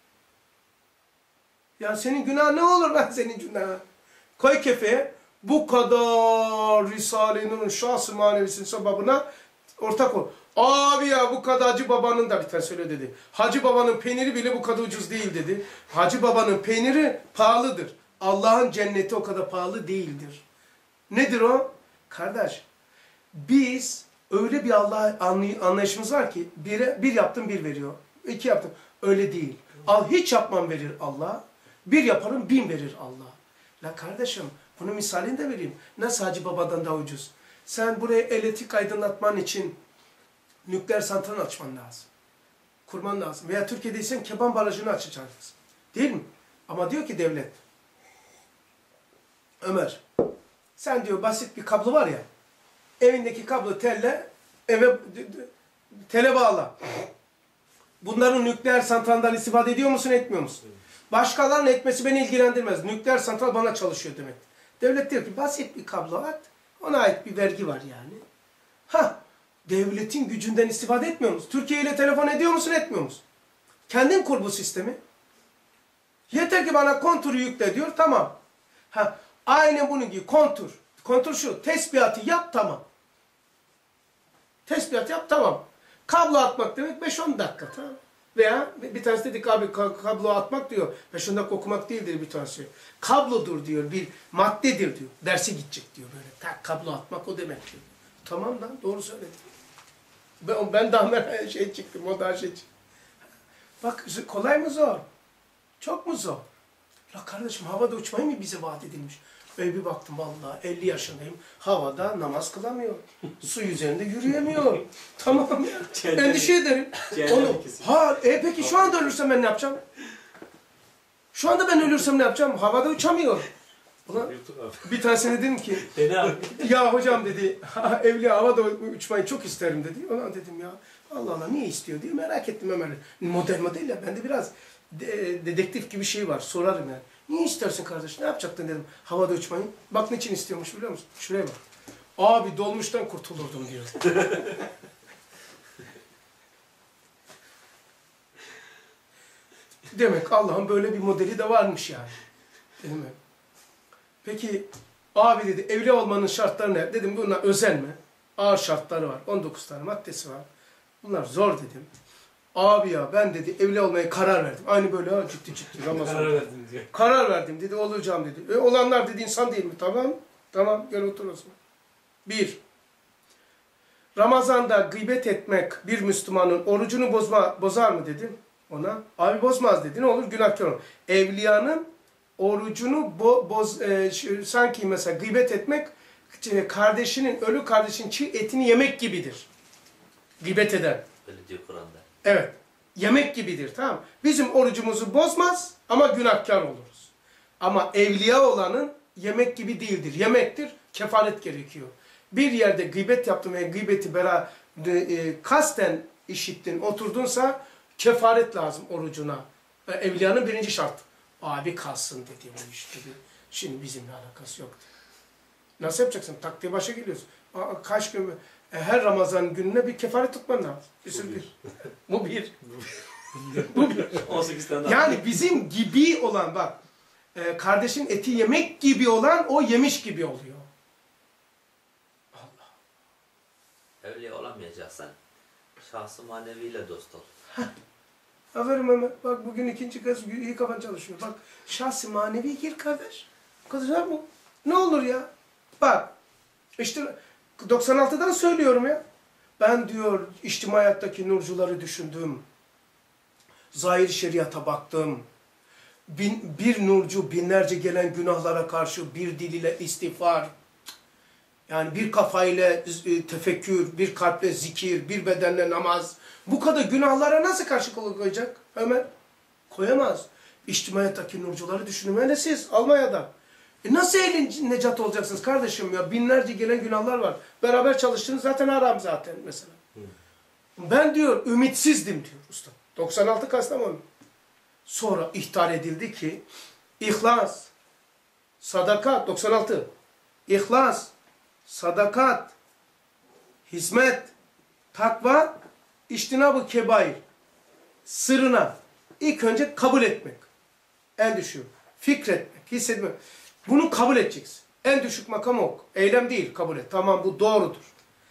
[SPEAKER 1] Ya senin günah ne olur ben senin günahın? Koy kefeye, bu kadar Risale-i şahs-ı manevisinin sebebine ortak ol. Abi ya bu kadar Hacı Baba'nın da bir tane söyle dedi. Hacı Baba'nın peyniri bile bu kadar ucuz değil dedi. Hacı Baba'nın peyniri pahalıdır. Allah'ın cenneti o kadar pahalı değildir. Nedir o? Kardeş, biz öyle bir Allah anlayışımız var ki bir yaptım bir veriyor. 2 yaptım. Öyle değil. Al hiç yapmam verir Allah. 1 yaparım 1000 verir Allah. La kardeşim bunun misalini de vereyim. Nasıl Hacı Baba'dan daha ucuz? Sen buraya elektrik aydınlatman için nükleer santral açman lazım. Kurman lazım. Veya Türkiye'deysen Keban Barajı'nı açacaksın. Değil mi? Ama diyor ki devlet, Ömer, sen diyor basit bir kablo var ya, evindeki kablo tele bağla. Bunların nükleer santraldan istifade ediyor musun, etmiyor musun? Başkalarının etmesi beni ilgilendirmez. Nükleer santral bana çalışıyor demek. Devlet diyor ki basit bir kablo at, ona ait bir vergi var yani. Devletin gücünden istifade etmiyor musun? Türkiye ile telefon ediyor musun, etmiyor musun? Kendin kur bu sistemi. Yeter ki bana konturu yükle diyor, tamam. Aynen bunun gibi kontur. Kontur şu, tesbihatı yap, tamam. Tesbihat yap, tamam. Kablo atmak demek 5-10 dakika, tamam. Veya bir tanesi dedik abi kablo atmak diyor. 5-10 dakika okumak değildir bir tanesi. Kablodur diyor, bir maddedir diyor. Derse gidecek diyor böyle. Tak kablo atmak o demek diyor. Tamam lan, doğru söyledin. Ben daha çıktım, o daha çıktı. Bak kolay mı zor? Çok mu zor? La kardeşim havada uçmayı mı bize vaat edilmiş? Ve bir baktım vallahi 50 yaşındayım. Havada namaz kılamıyor. Su üzerinde yürüyemiyor. Tamam ya. Endişe ederim. Peki şu anda ölürsem ben ne yapacağım? Şu anda ben ölürsem ne yapacağım? Havada uçamıyor. Ulan, bir tanesine dedim ki, ya hocam dedi, evliya havada uçmayı çok isterim dedi. Ulan dedim ya, Allah Allah niye istiyor diye merak ettim hemen. Model ya, bende biraz dedektif gibi şey var, sorarım yani. Niye istersin kardeş, ne yapacaktın dedim havada uçmayı. Bak niçin istiyormuş biliyor musun? Şuraya bak. Abi dolmuştan kurtulurdum diyor. Demek Allah'ın böyle bir modeli de varmış yani. Değil mi? Peki abi dedi evli olmanın şartları ne? Dedim bunlar özenme. Ağır şartları var. 19 tane maddesi var. Bunlar zor dedim. Abi ya ben dedi evli olmaya karar verdim. Aynı böyle ciddi Ramazan.
[SPEAKER 3] Karar verdim diyor.
[SPEAKER 1] Karar verdim dedi olacağım dedi. Olanlar dedi insan değil mi? Tamam. Tamam gel otur o zaman. 1. Ramazan'da gıybet etmek bir Müslümanın orucunu bozar mı dedim ona. Abi bozmaz dedi. Ne olur? Günahkar olur. Evliyanın orucunu sanki mesela gıybet etmek ölü kardeşinin çiğ etini yemek gibidir. Gıybet eden.
[SPEAKER 2] Öyle diyor Kur'an'da.
[SPEAKER 1] Evet. Yemek gibidir, tamam mı? Bizim orucumuzu bozmaz ama günahkar oluruz. Ama evliya olanın yemek gibi değildir. Yemektir, kefaret gerekiyor. bir yerde gıybet yaptın ve gıybeti kasten işittin, oturdunsa kefaret lazım orucuna. Evliyanın birinci şart. Abi kalsın dedi bu iş dedi. Şimdi bizimle alakası yok. Nasıl yapacaksın? Tak diye başa geliyorsun. Kaç gün, her Ramazan gününe bir kefaret tutman lazım. Bu bir. Bu bir.
[SPEAKER 3] 18 tane daha.
[SPEAKER 1] Yani bizim gibi olan bak, kardeşin eti yemek gibi olan o yemiş gibi oluyor. Allah.
[SPEAKER 2] Evliya olamayacaksan şahsı maneviyle dost ol.
[SPEAKER 1] Aferin Mehmet. Bak bugün ikinci kez iyi kafan çalışıyor. Bak şahsi manevi gir kardeş. Kızlar mı? Ne olur ya? Bak işte 96'dan söylüyorum ya. Ben diyor içtimai hayattaki nurcuları düşündüm. Zahir şeriata baktım. Bir nurcu binlerce gelen günahlara karşı bir dil ile istiğfar. Yani bir kafayla tefekkür, bir kalple zikir, bir bedenle namaz. Bu kadar günahlara nasıl karşı koyacak Ömer? Koyamaz. İçtimai hayattaki nurcuları düşünün. Hele siz Almanya'da. Nasıl necat olacaksınız kardeşim ya? Binlerce gelen günahlar var. Beraber çalıştınız zaten haram zaten mesela. Ben diyor ümitsizdim diyor usta. 96 Kastamonu. Sonra ihtar edildi ki ihlas, sadakat 96. İhlas, sadakat, hizmet, takva, içtinab-ı kebair. Sırrına ilk önce kabul etmek. En düşük. Fikretmek, hissetmek. Bunu kabul edeceksin. En düşük makam o. Eylem değil, kabul et. Tamam bu doğrudur.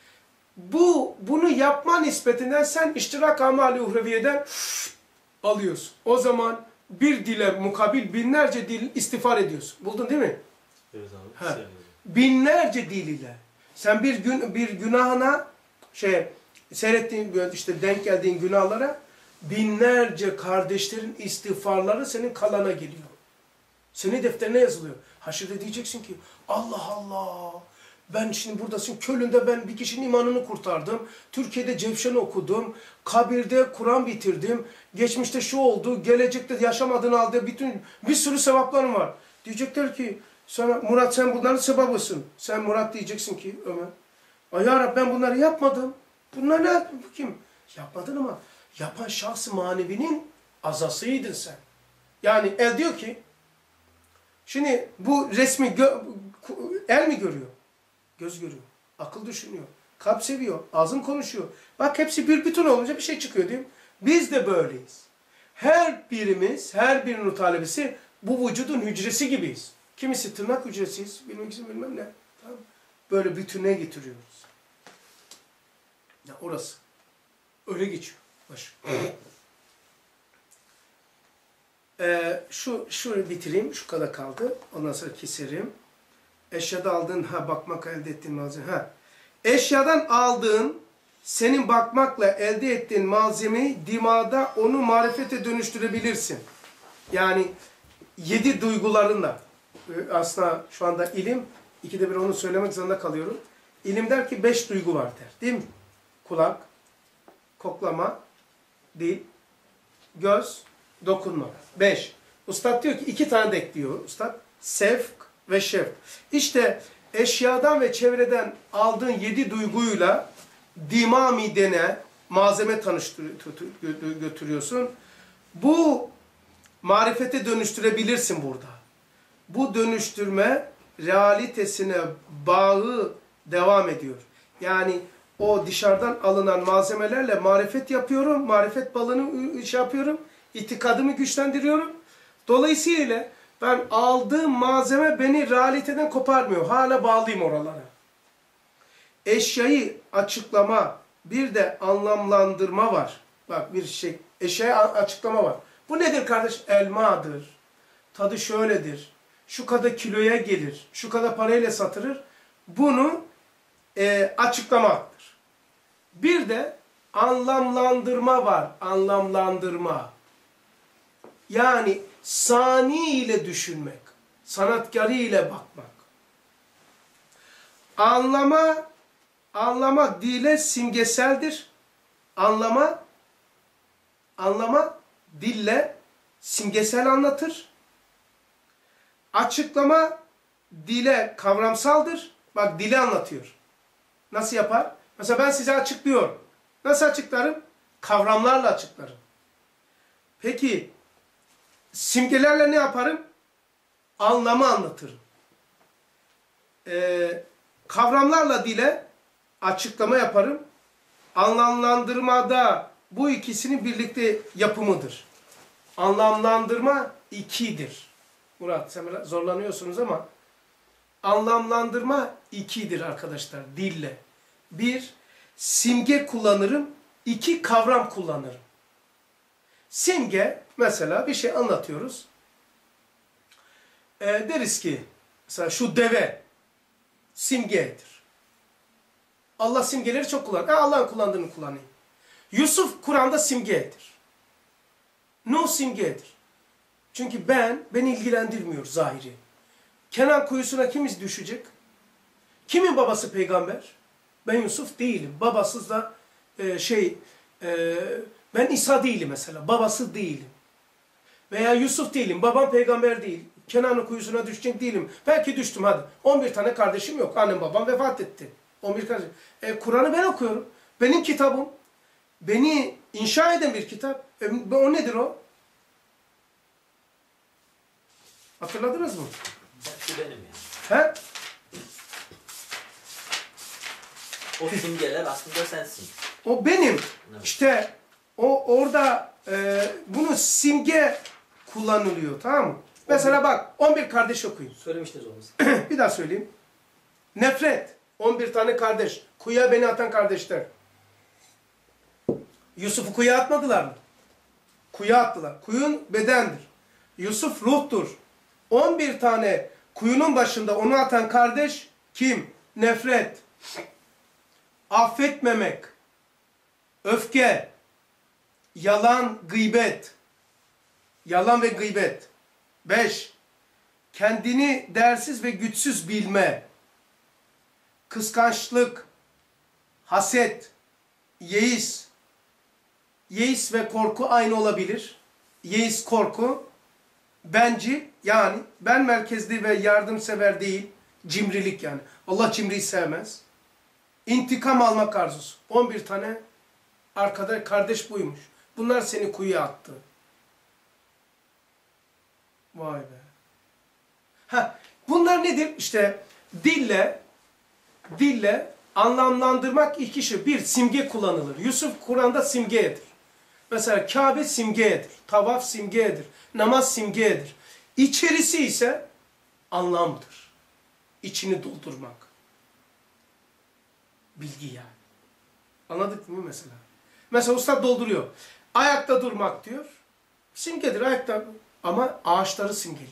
[SPEAKER 1] Bunu yapma nispetinden sen iştirak amali uhreviyeden alıyorsun. O zaman bir dile mukabil binlerce dil istiğfar ediyorsun. Buldun değil mi?
[SPEAKER 3] Evet abi.
[SPEAKER 1] Binlerce dil ile. Sen bir günahına seyrettiğin işte denk geldiğin günahlara binlerce kardeşlerin istiğfarları senin kalana geliyor. Senin defterine yazılıyor. Haşirde diyeceksin ki Allah Allah. Ben şimdi buradasın Köln'de ben bir kişinin imanını kurtardım. Türkiye'de Cevşen okudum. Kabirde Kur'an bitirdim. Geçmişte şu oldu. Gelecekte yaşamadığın halde bir sürü sevaplarım var. Diyecekler ki sana Murat sen bunların sebabısın. Sen Murat diyeceksin ki Ömer. Ay ya Rabbi ben bunları yapmadım. Bunlar ne? Bu kim? Yapmadın ama yapan şahs-ı manevinin azasıydın sen. Yani el diyor ki şimdi bu resmi el mi görüyor? Göz görüyor. Akıl düşünüyor. Kalp seviyor. Ağzım konuşuyor. Bak hepsi bir bütün olunca bir şey çıkıyor değil mi? Biz de böyleyiz. Her birimiz, her birinin talebesi bu vücudun hücresi gibiyiz. Kimisi tırnak hücresiyiz. Bilmem ne. Tamam. Böyle bütüne getiriyoruz. Ya orası. Öyle geçiyor. Baş. Şunu bitireyim. Şu kadar kaldı. Ondan sonra keserim. Eşyada aldığın, bakmak elde ettiğin malzeme. Eşyadan aldığın, senin bakmakla elde ettiğin malzemeyi dimağda onu marifete dönüştürebilirsin. Yani 7 duygularınla. Aslında şu anda ilim, ikide bir onu söylemek zorunda kalıyorum. İlim der ki 5 duygu var der. Değil mi? Kulak, koklama, dil, göz, dokunma. 5. Ustad diyor ki 2 tane de ekliyor Ustad. Sevk ve şevk. İşte eşyadan ve çevreden aldığın 7 duyguyla dima midene malzeme götürüyorsun. Bu marifete dönüştürebilirsin burada. Bu dönüştürme realitesine bağı devam ediyor. Yani o dışarıdan alınan malzemelerle marifet yapıyorum. Marifet balını yapıyorum. İtikadımı güçlendiriyorum. Dolayısıyla ben aldığım malzeme beni realiteden koparmıyor. Hala bağlıyım oralara. Eşyayı açıklama, bir de anlamlandırma var. Bak bir şey, eşyaya açıklama var. Bu nedir kardeş? Elmadır. Tadı şöyledir. Şu kadar kiloya gelir. Şu kadar parayla satılır. Bunu açıklamaktır. Bir de anlamlandırma var. Anlamlandırma. Yani sani ile düşünmek. Sanatkarı ile bakmak. Anlama dile simgeseldir. Anlama dille simgesel anlatır. Açıklama dile kavramsaldır. Bak dili anlatıyor. Nasıl yapar? Mesela ben size açıklıyorum. Nasıl açıklarım? Kavramlarla açıklarım. Peki simgelerle ne yaparım? Anlamı anlatırım. Kavramlarla dile açıklama yaparım. Anlamlandırmada bu ikisinin birlikte yapımıdır. Anlamlandırma ikidir. Murat sen biraz zorlanıyorsunuz ama anlamlandırma ikidir arkadaşlar dille. Bir, simge kullanırım. İki, kavram kullanırım. Simge, mesela bir şey anlatıyoruz. Deriz ki, mesela şu deve simgedir. Allah simgeleri çok kullanır. Allah'ın kullandığını kullanayım. Yusuf Kur'an'da simgedir. Nuh simgedir. Çünkü beni ilgilendirmiyor zahiri. Kenan kuyusuna kimiz düşecek? Kimin babası peygamber? Ben Yusuf değilim. Babasız da ben İsa değilim mesela. Babası değilim. Veya Yusuf değilim. Babam peygamber değil. Kenan'ın kuyusuna düşecek değilim. Belki düştüm hadi. 11 tane kardeşim yok. Annem babam vefat etti. 11 kardeşim. Kur'an'ı ben okuyorum. Benim kitabım. Beni inşa eden bir kitap. O nedir o? Hatırladınız mı?
[SPEAKER 2] Hepsi benim yani.
[SPEAKER 1] He?
[SPEAKER 2] O simgeler aslında sensin.
[SPEAKER 1] O benim.
[SPEAKER 2] Evet.
[SPEAKER 1] İşte orada bunu simge kullanılıyor, tamam mı? Mesela bak 11 kardeş okuyun.
[SPEAKER 3] Söylemiştiniz olması.
[SPEAKER 1] Bir daha söyleyeyim. Nefret. 11 tane kardeş. Kuyuya beni atan kardeşler. Yusuf'u kuyuya atmadılar mı? Kuyuya attılar. Kuyun bedendir. Yusuf ruhtur. 11 tane kuyunun başında onu atan kardeş kim? Nefret. Affetmemek. Öfke. Yalan, gıybet. Yalan ve gıybet. 5. Kendini değersiz ve güçsüz bilme. Kıskançlık. Haset. Yeis. Yeis ve korku aynı olabilir. Yeis, korku. Bencil, yani ben merkezli ve yardımsever değil. Cimrilik yani. Allah cimriyi sevmez. İntikam almak arzusu. 11 tane arkadaş, kardeş buymuş. Bunlar seni kuyuya attı. Vay be. Bunlar nedir? İşte dille anlamlandırmak iki şey. Bir, simge kullanılır. Yusuf Kur'an'da simgedir. Mesela Kabe simgedir. Tavaf simgedir. Namaz simgedir. İçerisi ise anlamdır. İçini doldurmak. Bilgi yani. Anladık mı mesela? Mesela ustad dolduruyor. Ayakta durmak diyor. Simgedir ayakta. Ama ağaçları simgeliyor.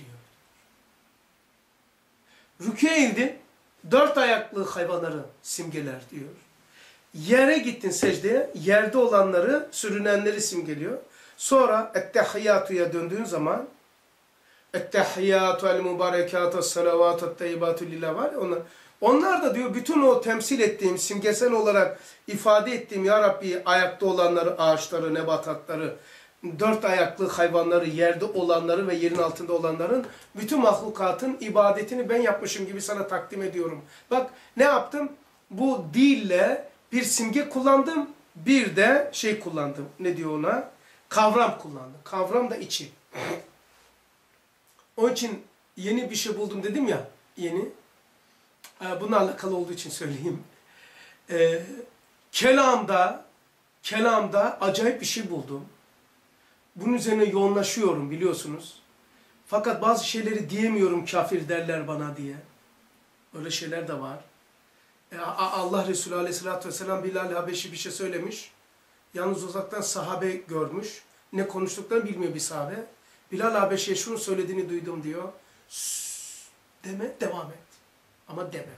[SPEAKER 1] Rüküye indin. 4 ayaklı hayvanları simgeler diyor. Yere gittin secdeye. Yerde olanları, sürünenleri simgeliyor. Sonra ettehiyyatu'ya döndüğün zaman ettehiyyatu el mübarekatu salavatu teyyibatu lillah var ya onlar da diyor bütün o temsil ettiğim, simgesel olarak ifade ettiğim ya Rabbi ayakta olanları, ağaçları, nebatatları, 4 ayaklı hayvanları, yerde olanları ve yerin altında olanların bütün mahlukatın ibadetini ben yapmışım gibi sana takdim ediyorum. Bak ne yaptım? Bu dille bir simge kullandım, bir de şey kullandım. Ne diyor ona? Kavram kullandım. Kavram da içi. Onun için yeni bir şey buldum dedim ya, yeni. Bununla alakalı olduğu için söyleyeyim. Kelamda acayip bir şey buldum. Bunun üzerine yoğunlaşıyorum biliyorsunuz. Fakat bazı şeyleri diyemiyorum, kafir derler bana diye. Öyle şeyler de var. Allah Resulü Aleyhisselatü Vesselam Bilal Habeşi bir şey söylemiş. Yalnız uzaktan sahabe görmüş. Ne konuştuklarını bilmiyor bir sahabe. Bilal Habeşi'ye şunu söylediğini duydum diyor. Deme, devam et. Ama deme.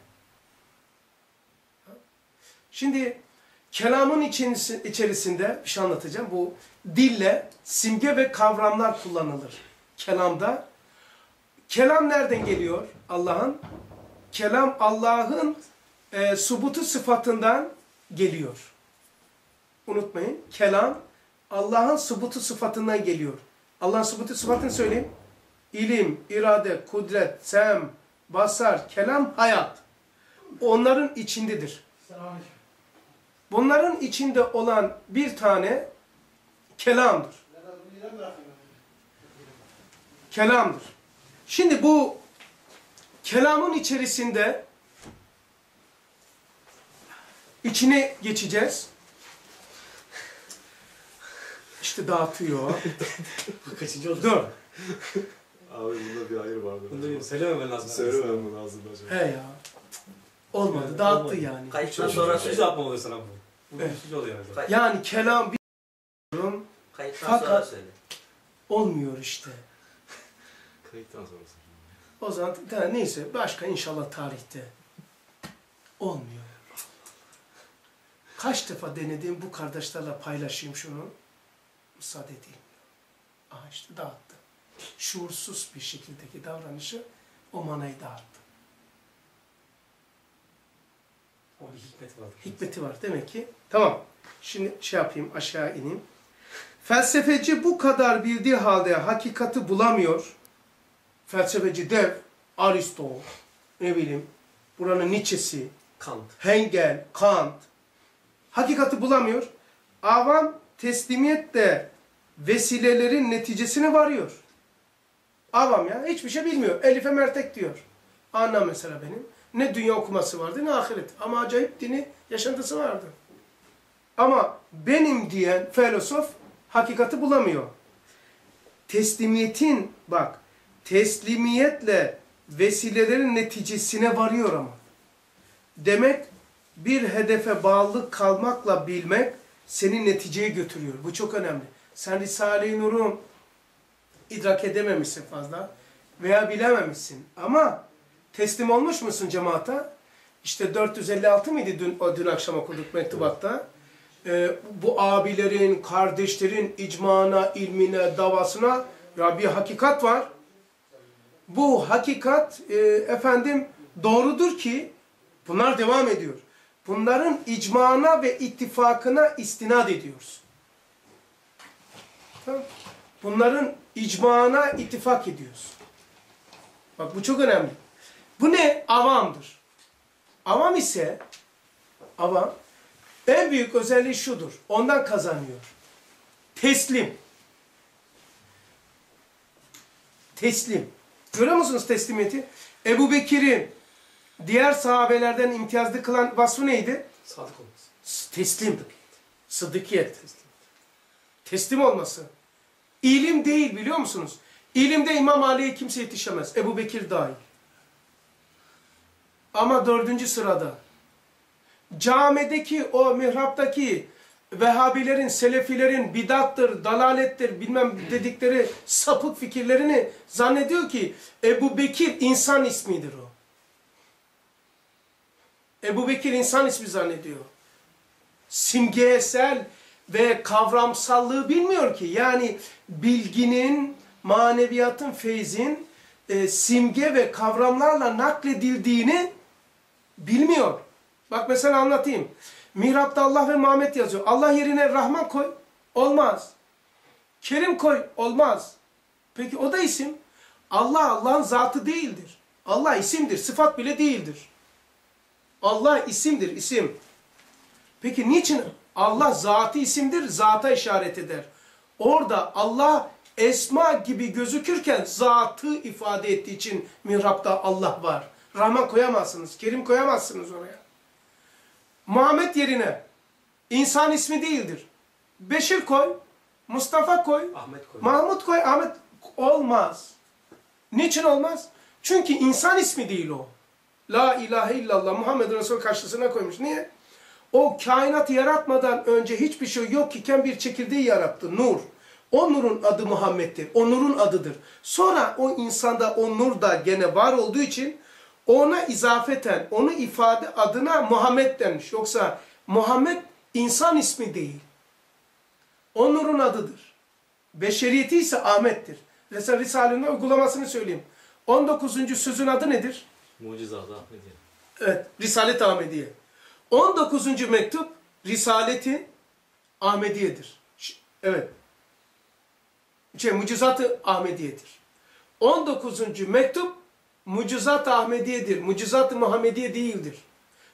[SPEAKER 1] Şimdi kelamın içerisinde bir şey anlatacağım. Bu dille simge ve kavramlar kullanılır. Kelamda. Kelam nereden geliyor Allah'ın? Kelam Allah'ın subutu sıfatından geliyor. Unutmayın. Kelam Allah'ın subutu sıfatından geliyor. Allah'ın subutu sıfatını söyleyeyim. İlim, irade, kudret, sem, basar, kelam, hayat. Onların içindedir. Bunların içinde olan bir tane kelamdır. Kelamdır. Şimdi bu kelamın içerisinde içine geçeceğiz. İşte dağıtıyor.
[SPEAKER 3] Kaçıncı oldu?
[SPEAKER 1] Dur.
[SPEAKER 4] Abi bunda bir hayır vardı.
[SPEAKER 3] Bunu söylememen lazım.
[SPEAKER 4] Söylemem bunu ağzımda acaba.
[SPEAKER 1] He ya. Olmadı. Dağıttı
[SPEAKER 3] Olmadı.
[SPEAKER 1] yani.
[SPEAKER 2] Kayıttan
[SPEAKER 3] Sonra
[SPEAKER 2] sonra
[SPEAKER 3] sucu
[SPEAKER 2] söyle.
[SPEAKER 3] yapma oluyor sana bu. Bu
[SPEAKER 1] Evet.
[SPEAKER 3] sucu oluyor yani.
[SPEAKER 1] Yani kelam bilmiyorum.
[SPEAKER 2] Kayıttan sonra
[SPEAKER 1] Fakat-
[SPEAKER 2] söyle.
[SPEAKER 1] Olmuyor işte.
[SPEAKER 4] Kayıttan sonrası.
[SPEAKER 1] O zaman neyse başka inşallah tarihte. Olmuyor. Kaç defa denedim bu kardeşlerle paylaşayım şunu. Müsaade edeyim. Aha işte dağıttı. Şuursuz bir şekildeki davranışı o manayı dağıttı.
[SPEAKER 3] O bir hikmeti var.
[SPEAKER 1] Hikmeti var demek ki. Tamam. Şimdi şey yapayım aşağı ineyim. Felsefeci bu kadar bildiği halde hakikati bulamıyor. Felsefeci dev, Aristo, ne bileyim, buranın Nietzsche'si,
[SPEAKER 3] Kant.
[SPEAKER 1] Hegel, Kant, hakikati bulamıyor. Avam teslimiyetle vesilelerin neticesine varıyor. Avam ya, hiçbir şey bilmiyor. Elife mertek diyor. Annem mesela benim. Ne dünya okuması vardı ne ahiret. Ama acayip dini yaşantısı vardı. Ama benim diyen filozof hakikati bulamıyor. Teslimiyetin, bak, teslimiyetle vesilelerin neticesine varıyor ama. Demek bir hedefe bağlı kalmakla bilmek seni neticeye götürüyor. Bu çok önemli. Sen Risale-i Nur'u idrak edememişsin fazla veya bilememişsin. Ama teslim olmuş musun cemaata? İşte 456 mıydı dün akşam okuduk mektubatta? Bu abilerin, kardeşlerin icmana, ilmine, davasına ya bir hakikat var. Bu hakikat efendim doğrudur ki bunlar devam ediyor. Bunların icmana ve ittifakına istinad ediyoruz. Tamam. Bunların icmana ittifak ediyoruz. Bak bu çok önemli. Bu ne? Avamdır. Avam ise avam en büyük özelliği şudur. Ondan kazanıyor. Teslim. Teslim. Görüyor musunuz teslimiyeti? Ebu Bekir'in diğer sahabelerden imtiyazlı kılan vasfı neydi?
[SPEAKER 3] Sadık olması.
[SPEAKER 1] Teslim. Sıddıkiyet. Teslim olması. İlim değil biliyor musunuz? İlimde İmam Ali'ye kimse yetişemez. Ebu Bekir dahil. Ama 4. sırada. Camideki o mihraptaki Vehhabilerin, Selefilerin bidattır, dalalettir bilmem dedikleri sapık fikirlerini zannediyor ki Ebu Bekir insan ismidir o. Ebu Bekir insan ismi zannediyor. Simgesel ve kavramsallığı bilmiyor ki. Yani bilginin, maneviyatın, feyzin simge ve kavramlarla nakledildiğini bilmiyor. Bak mesela anlatayım. Mihrapta Allah ve Muhammed yazıyor. Allah yerine Rahman koy. Olmaz. Kerim koy. Olmaz. Peki o da isim. Allah Allah'ın zatı değildir. Allah isimdir. Sıfat bile değildir. Allah isimdir. İsim. Peki niçin Allah zatı isimdir? Zata işaret eder. Orada Allah esma gibi gözükürken zatı ifade ettiği için mihrapta Allah var. Rahman koyamazsınız. Kerim koyamazsınız oraya. Muhammed yerine insan ismi değildir. Beşir koy, Mustafa koy,
[SPEAKER 3] Ahmet koy.
[SPEAKER 1] Mahmut koy, Ahmet olmaz. Niçin olmaz? Çünkü insan ismi değil o. La ilahe illallah Muhammed Resul karşısına koymuş. Niye? O kainatı yaratmadan önce hiçbir şey yok iken bir çekirdeği yarattı. Nur. O nurun adı Muhammed'dir. O nurun adıdır. Sonra o insanda o nur da gene var olduğu için ona izafeten, onu ifade adına Muhammed denmiş. Yoksa Muhammed insan ismi değil. O nurun adıdır. Beşeriyeti ise Ahmet'tir. Mesela Risale'nin uygulamasını söyleyeyim. 19. sözün adı nedir?
[SPEAKER 4] Mucizat Ahmediye.
[SPEAKER 1] Evet, Risalet Ahmediye. 19. mektup Risaleti Ahmediye'dir. Evet. Mucizat-ı Ahmediye'dir. 19. mektup Mucizat-ı Ahmediye'dir. Mucizat-ı Muhammediye değildir.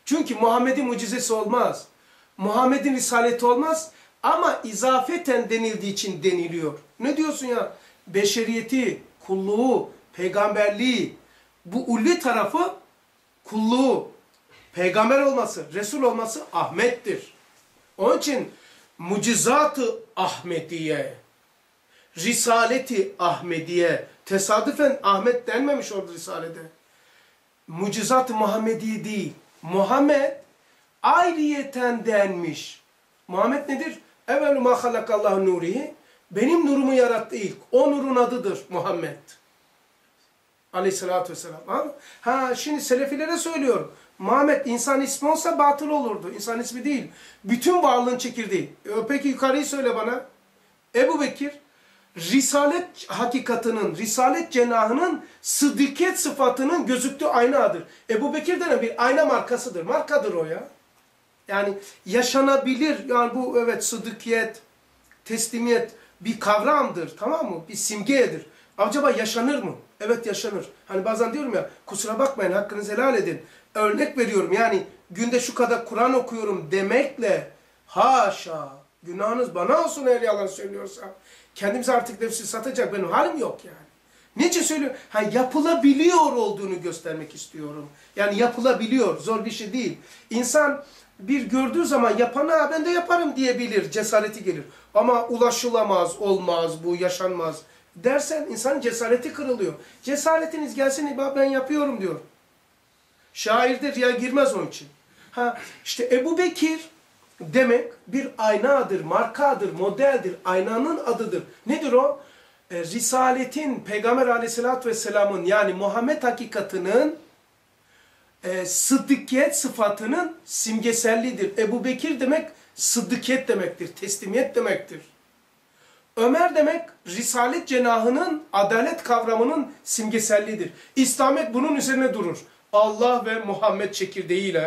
[SPEAKER 1] Çünkü Muhammed'in mucizesi olmaz. Muhammed'in risaleti olmaz ama izafeten denildiği için deniliyor. Ne diyorsun ya? Beşeriyeti, kulluğu, peygamberliği, bu ulvi tarafı kulluğu, peygamber olması, Resul olması Ahmet'tir. Onun için mucizat-ı Ahmediye, Risaleti Ahmediye, tesadüfen Ahmet denmemiş orada Risale'de. Mucizat-ı Muhammediye değil. Muhammed ayrıyeten denmiş. Muhammed nedir? Evvelu ma halakallahu nurihi. Benim nurumu yarattı ilk. O nurun adıdır Muhammed. Aleyhissalatü vesselam. Ha, şimdi Selefilere söylüyorum. Muhammed insan ismi olsa batıl olurdu. İnsan ismi değil. Bütün varlığın çekirdeği. Peki yukarıyı söyle bana. Ebu Bekir, risalet hakikatının, risalet cenahının sıddıkiyet sıfatının gözüktüğü aynadır. Ebu Bekir denen bir ayna markasıdır. Markadır o ya. Yani yaşanabilir. Yani bu evet sıddıkiyet, teslimiyet bir kavramdır. Tamam mı? Bir simgedir. Acaba yaşanır mı? Evet yaşanır. Hani bazen diyorum ya kusura bakmayın hakkınızı helal edin. Örnek veriyorum yani günde şu kadar Kur'an okuyorum demekle haşa günahınız bana olsun eğer yalan söylüyorsam. Kendimize artık nefsi satacak benim halim yok yani. Niçin söylüyorum? Ha, yapılabiliyor olduğunu göstermek istiyorum. Yani yapılabiliyor. Zor bir şey değil. İnsan bir gördüğü zaman yapana ben de yaparım diyebilir. Cesareti gelir. Ama ulaşılamaz, olmaz, bu yaşanmaz dersen insanın cesareti kırılıyor. Cesaretiniz gelsin ben yapıyorum diyor. Şairde riya girmez onun için. Ha, işte Ebu Bekir demek bir aynadır, markadır, modeldir, aynanın adıdır. Nedir o? Risaletin, Peygamber aleyhissalatü vesselamın yani Muhammed hakikatının sıddıkiyet sıfatının simgeselliğidir. Ebu Bekir demek sıddıkiyet demektir, teslimiyet demektir. Ömer demek risalet cenahının, adalet kavramının simgeselliğidir. İslamiyet bunun üzerine durur. Allah ve Muhammed çekirdeğiyle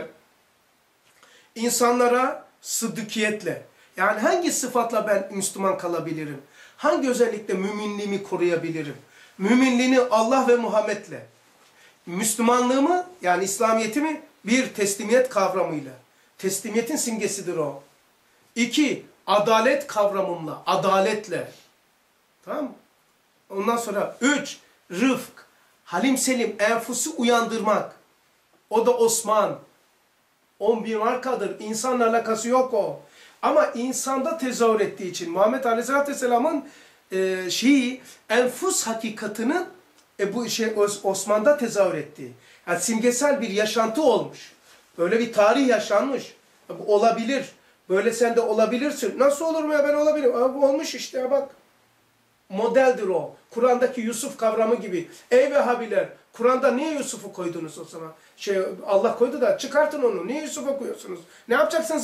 [SPEAKER 1] insanlara sıddıkiyetle, yani hangi sıfatla ben Müslüman kalabilirim? Hangi özellikle müminliğimi koruyabilirim? Müminliğini Allah ve Muhammed'le. Müslümanlığımı yani İslamiyetimi bir teslimiyet kavramıyla. Teslimiyetin simgesidir o. 2. Adalet kavramımla, adaletle. Tamam mı? Ondan sonra 3. Rıfk, halim selim, enfusu uyandırmak. O da Osman. 11 markadır. İnsanla alakası yok o. Ama insanda tezahür ettiği için Muhammed Aleyhisselatü Vesselam'ın enfus hakikatinin bu Osman'da tezahür ettiği. Yani simgesel bir yaşantı olmuş. Böyle bir tarih yaşanmış. Bu olabilir. Böyle sen de olabilirsin. Nasıl olur mu ya ben olabilirim? Abi olmuş işte bak. Modeldir o. Kur'an'daki Yusuf kavramı gibi. Ey Vehhabiler, Kur'an'da niye Yusuf'u koydunuz o zaman? Allah koydu da çıkartın onu. Niye Yusuf'u koyuyorsunuz? Ne yapacaksınız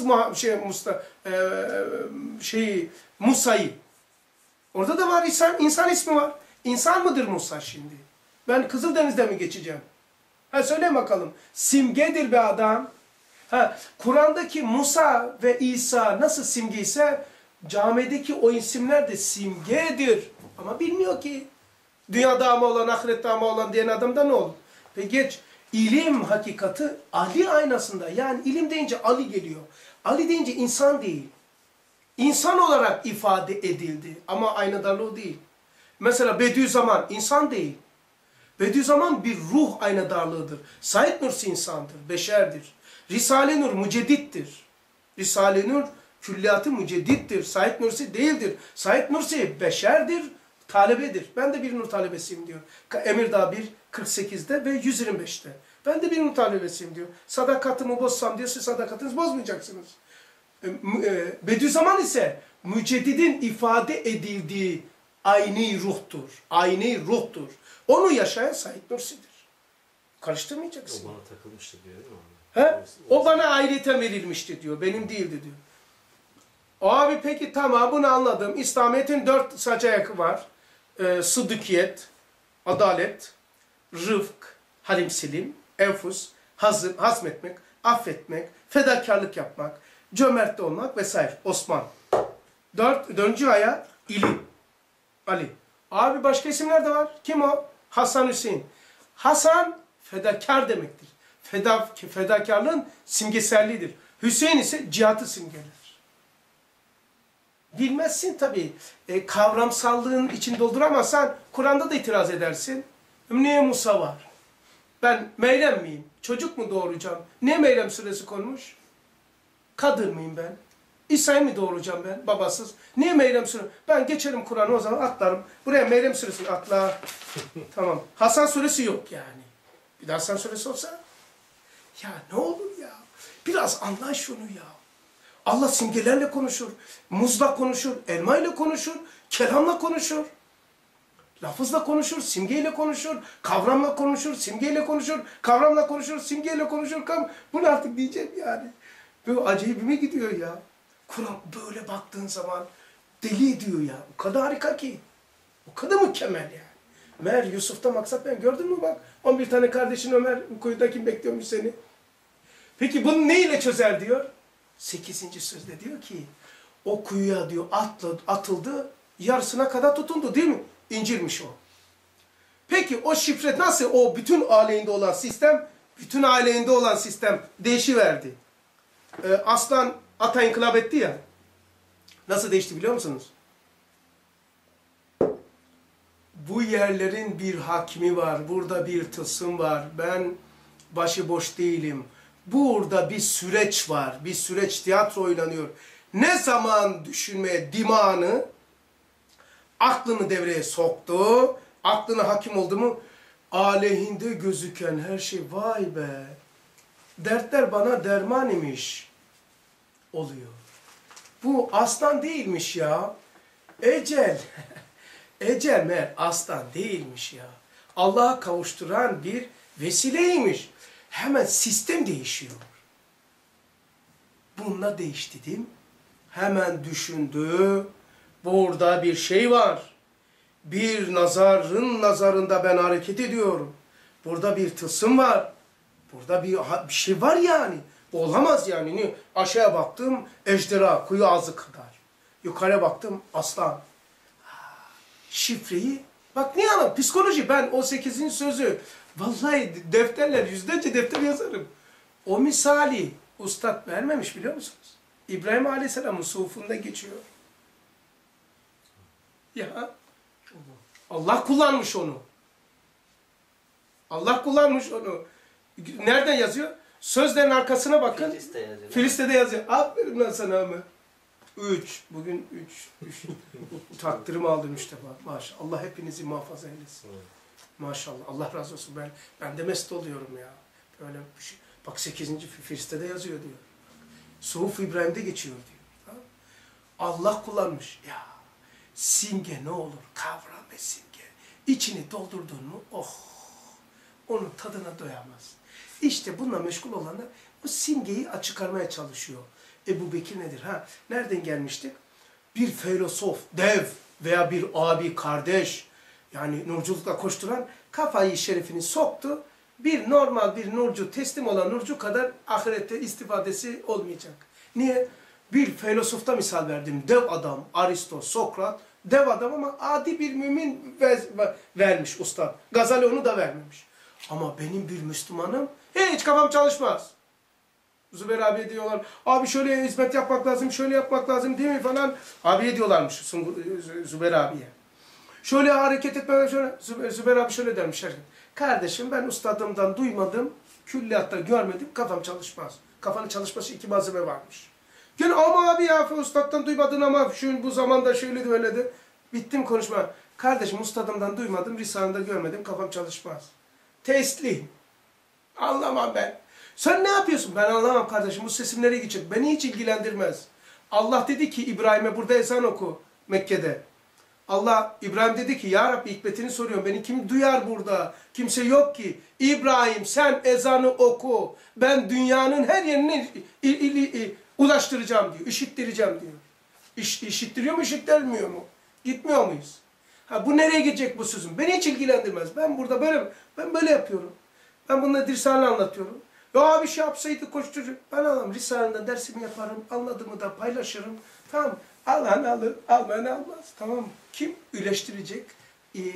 [SPEAKER 1] Musa'yı? Orada da var insan ismi var. İnsan mıdır Musa şimdi? Ben Kızıldeniz'de mi geçeceğim? Ha söyle bakalım. Simgedir be adam. Ha Kur'an'daki Musa ve İsa nasıl simge ise camideki o isimler de simgedir. Ama bilmiyor ki. Dünyada mı olan, ahirette mi olan diyen adamda ne olur? Ve geç. İlim hakikati Ali aynasında. Yani ilim deyince Ali geliyor. Ali deyince insan değil. İnsan olarak ifade edildi. Ama aynadarlığı değil. Mesela Bediüzzaman insan değil. Bediüzzaman bir ruh aynadarlığıdır. Said Nursi insandır, beşerdir. Risale-i Nur müceddittir. Risale-i Nur külliyatı müceddittir. Said Nursi değildir. Said Nursi beşerdir, talebedir. Ben de bir nur talebesiyim diyor. Emirdağ 1, 48'de ve 125'te. Ben de bir nur talebesiyim diyor. Sadakatimi bozsam diye siz sadakatinizi bozmayacaksınız. Bediüzzaman ise müceddidin ifade edildiği ayni ruhtur. Ayni ruhtur. Onu yaşayan Said Nursi'dir. Karıştırmayacaksın.
[SPEAKER 4] O bana takılmıştı diyor değil mi?
[SPEAKER 1] He? O bana ayrıyeten verilmişti diyor. Benim değildi diyor. Abi peki tamam bunu anladım. İslamiyet'in 4 sacayakı var. Sıddıkiyet, adalet, rıfk, halim selim, enfus, hazmetmek, affetmek, fedakarlık yapmak, cömert olmak vesaire. Osman. 4. ayak ilim. Ali. Abi başka isimler de var. Kim o? Hasan Hüseyin. Hasan fedakar demektir. fedakarlığın simgeselliğidir. Hüseyin ise cihatı simgeler. Bilmezsin tabii. Kavramsallığın için dolduramazsan Kur'an'da da itiraz edersin. Niye Musa var? Ben Meryem miyim? Çocuk mu doğuracağım? Niye Meryem suresi konmuş? Kadır mıyım ben? İsa'yı mı doğuracağım ben babasız? Niye Meryem suresi? Ben geçerim Kur'an'ı o zaman atlarım. Buraya Meryem suresini atla. Tamam. Hasan suresi yok yani. Bir de Hasan suresi olsa. Ya ne olur ya. Biraz anla şunu ya. Allah simgelerle konuşur. Muzla konuşur. Elma ile konuşur. Kelamla konuşur. Lafızla konuşur. Simgeyle konuşur. Kavramla konuşur. Simgeyle konuşur. Kavramla konuşur. Simgeyle konuşur. Bunu artık diyeceğim yani. Böyle acayibime gidiyor ya. Kur'an böyle baktığın zaman deli ediyor ya. O kadar harika ki. O kadar mükemmel yani. Meğer Yusuf'ta maksat ben. Gördün mü bak. 11 tane kardeşin Ömer kuyuda kim bekliyormuş seni. Peki bunu neyle çözer diyor. 8. sözde diyor ki o kuyuya diyor atıldı yarısına kadar tutundu değil mi? İncilmiş o. Peki o şifre nasıl o bütün aleyhinde olan sistem değişiverdi. Aslan ata inkılap etti ya. Nasıl değişti biliyor musunuz? Bu yerlerin bir hakimi var. Burada bir tılsım var. Ben başıboş değilim. Burada bir süreç var. Bir süreç tiyatro oynanıyor. Ne zaman düşünmeye dimağını, aklını devreye soktu, aklına hakim oldu mu, aleyhinde gözüken her şey vay be, dertler bana derman imiş oluyor. Bu aslan değilmiş ya. Ecel. Ecel meğer aslan değilmiş ya. Allah'a kavuşturan bir vesileymiş. Hemen sistem değişiyor. Bununla değişti değil mi? Hemen düşündü. Burada bir şey var. Bir nazarın nazarında ben hareket ediyorum. Burada bir tılsım var. Burada bir şey var yani. Olamaz yani. Aşağıya baktım ejderha, kuyu ağzı kadar. Yukarıya baktım aslan. Şifreyi, bak niye anlam? Psikoloji, ben o 8. sözü, vallahi defterler, yüzlerce defter yazarım. O misali ustad vermemiş biliyor musunuz? İbrahim Aleyhisselam'ın sufunda geçiyor. Ya, Allah kullanmış onu. Allah kullanmış onu. Nereden yazıyor? Sözlerin arkasına bakın. Filiste'de yazıyor. Aferin lan sana ama. 3. Bugün 3. Takdirimi aldım işte bak. Maşallah. Allah hepinizi muhafaza eylesin. Maşallah. Allah razı olsun. Ben de mest oluyorum ya. Öyle bir şey. Bak 8. Filiste'de yazıyor diyor. Suhuf İbrahim'de geçiyor diyor. Ha? Allah kullanmış. Ya simge ne olur? Kavram ve simge. İçini doldurdun mu? Oh! Onun tadına doyamaz. İşte bununla meşgul olanlar bu simgeyi çıkarmaya çalışıyor. Ebu Bekir nedir? Ha, nereden gelmiştik? Bir filozof, dev veya bir abi, kardeş, yani nurculukla koşturan kafayı şerifini soktu. Bir normal bir nurcu, teslim olan nurcu kadar ahirette istifadesi olmayacak. Niye? Bir filozofta misal verdim. Dev adam, Aristo, Sokrat, dev adam ama adi bir mümin vermiş ustad. Gazali onu da vermemiş. Ama benim bir Müslümanım hiç kafam çalışmaz. Zübeyir abi diyorlar, abi şöyle hizmet yapmak lazım, şöyle yapmak lazım değil mi falan. Abiye diyorlarmış Zübeyir abiye. Şöyle hareket etmeden şöyle, Zübeyir abi şöyle dermiş. Kardeşim ben ustadımdan duymadım, külliyatta görmedim, kafam çalışmaz. Kafanın çalışması 2 malzeme varmış. Gene ama abi ya ustaddan duymadın ama şu bu zamanda şöyle de öyle de. Bittim konuşma. Kardeşim ustadımdan duymadım, Risale'de görmedim, kafam çalışmaz. Teslim. Anlamam ben. Sen ne yapıyorsun? Ben anlamam kardeşim. Bu sesim nereye gidecek? Beni hiç ilgilendirmez. Allah dedi ki İbrahim'e burada ezan oku Mekke'de. Allah İbrahim dedi ki ya Rabbi hikmetini soruyorum. Beni kim duyar burada? Kimse yok ki. İbrahim sen ezanı oku. Ben dünyanın her yerine ulaştıracağım diyor. İşittireceğim diyor. İşittiriyor mu işittirmiyor mu? Gitmiyor muyuz? Ha, bu nereye gidecek bu sözüm? Beni hiç ilgilendirmez. Ben burada böyle yapıyorum. Ben bununla Risale anlatıyorum. Ya bir şey yapsaydı koşturucu. Ben anlamam. Risale'de dersimi yaparım. Anladığımı da paylaşırım. Tamam. Alan alır. Almayan almaz. Tamam mı? Kim iyileştirecek?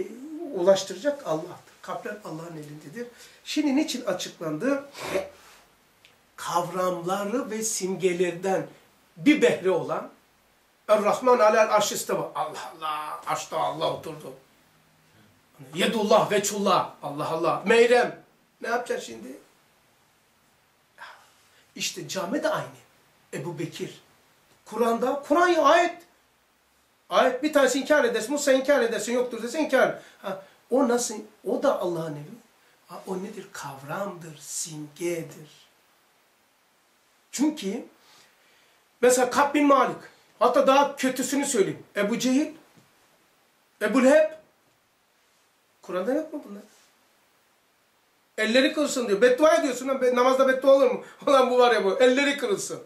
[SPEAKER 1] ulaştıracak Allah'tır. Kalpler Allah'ın elindedir. Şimdi niçin açıklandı? Kavramları ve simgelerden bir behre olan Er-Rahman alel arş isteva. Allah Allah, arşta Allah oturdu. Yedullah, veçullah, Allah Allah. Meyrem. Ne yapacak şimdi? İşte cami de aynı. Ebu Bekir. Kur'an'da, Kur'an ayet. Ayet bir tanesi inkar edersin, Musa inkar edersin, yoktur desin inkar. Ha, o nasıl? O da Allah'ın evi. Ha, o nedir? Kavramdır, simgedir. Çünkü mesela Ka'b bin Malik, hatta daha kötüsünü söyleyeyim. Ebu Cehil, Ebu Leheb. Kur'an'da yok mu bunlar? Elleri kırılsın diyor. Beddua ediyorsun. Namazda beddua olur mu? Ulan bu var ya bu. Elleri kırılsın.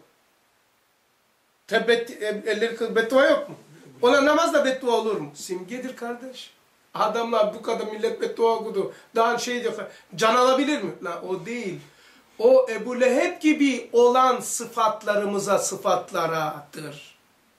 [SPEAKER 1] Elleri kırılsın. Beddua yok mu? Ona namazda beddua olur mu? Simgedir kardeş. Adamlar bu kadar millet beddua okudu. Daha şey diyor. Can alabilir mi? Lan o değil. O Ebu Leheb gibi olan sıfatlarımıza sıfatlaradır.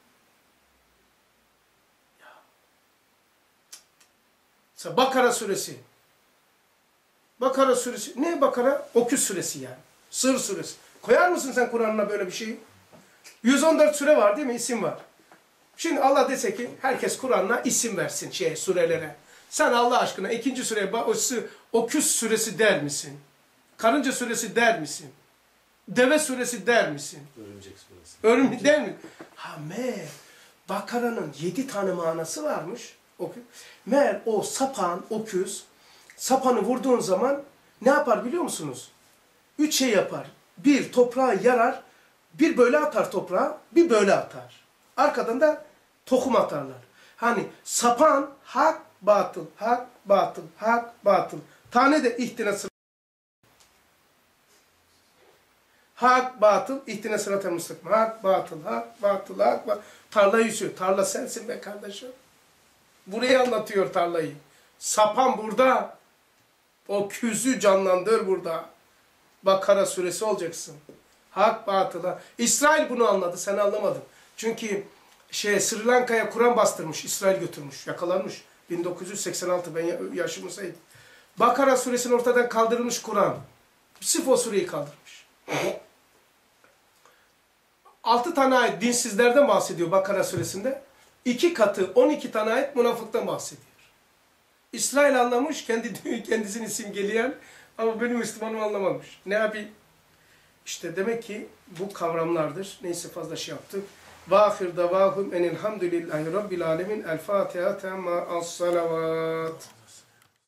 [SPEAKER 1] Mesela Bakara suresi. Bakara suresi. Ne Bakara? Oküz suresi yani. Sır suresi. Koyar mısın sen Kur'an'ına böyle bir şeyi? 114 sure var değil mi? İsim var. Şimdi Allah dese ki herkes Kur'an'ına isim versin surelere. Sen Allah aşkına ikinci sureye Oküz suresi der misin? Karınca suresi der misin? Deve suresi der misin?
[SPEAKER 4] Örümcek suresi.
[SPEAKER 1] Örümcek der mi? Ha meğer Bakara'nın 7 tane manası varmış. Meğer o sapan, oküz, sapanı vurduğun zaman ne yapar biliyor musunuz? 3 şey yapar. Bir, toprağı yarar. Bir böyle atar toprağa, bir böyle atar. Arkadan da tohum atarlar. Hani sapan, hak, batıl, hak, batıl, hak, batıl. Tane de ihtine sıra. Hak, batıl, ihtine sıra müstakim. Hak, batıl, hak, batıl, hak, batıl. Tarla yüzüyor. Tarla sensin be kardeşim. Burayı anlatıyor tarlayı. Sapan burada. O küzü canlandır burada. Bakara suresi olacaksın. Hak, batıla. İsrail bunu anladı. Sen anlamadın. Çünkü Sri Lanka'ya Kur'an bastırmış. İsrail götürmüş. Yakalanmış. 1986 ben yaşımı sayayım. Bakara suresinin ortadan kaldırılmış Kur'an. Sırf o sureyi kaldırmış. 6 tane ayet dinsizlerden bahsediyor Bakara suresinde. 2 katı 12 tane ayet münafıktan bahsediyor. İsrail anlamış, kendisini simgeleyen ama benim Müslümanım anlamamış. Ne yapayım? İşte demek ki bu kavramlardır. Neyse fazla şey yaptık. Vâhir davâhum enilhamdülillahi rabbil alemin. El Fatiha temma as-salavat.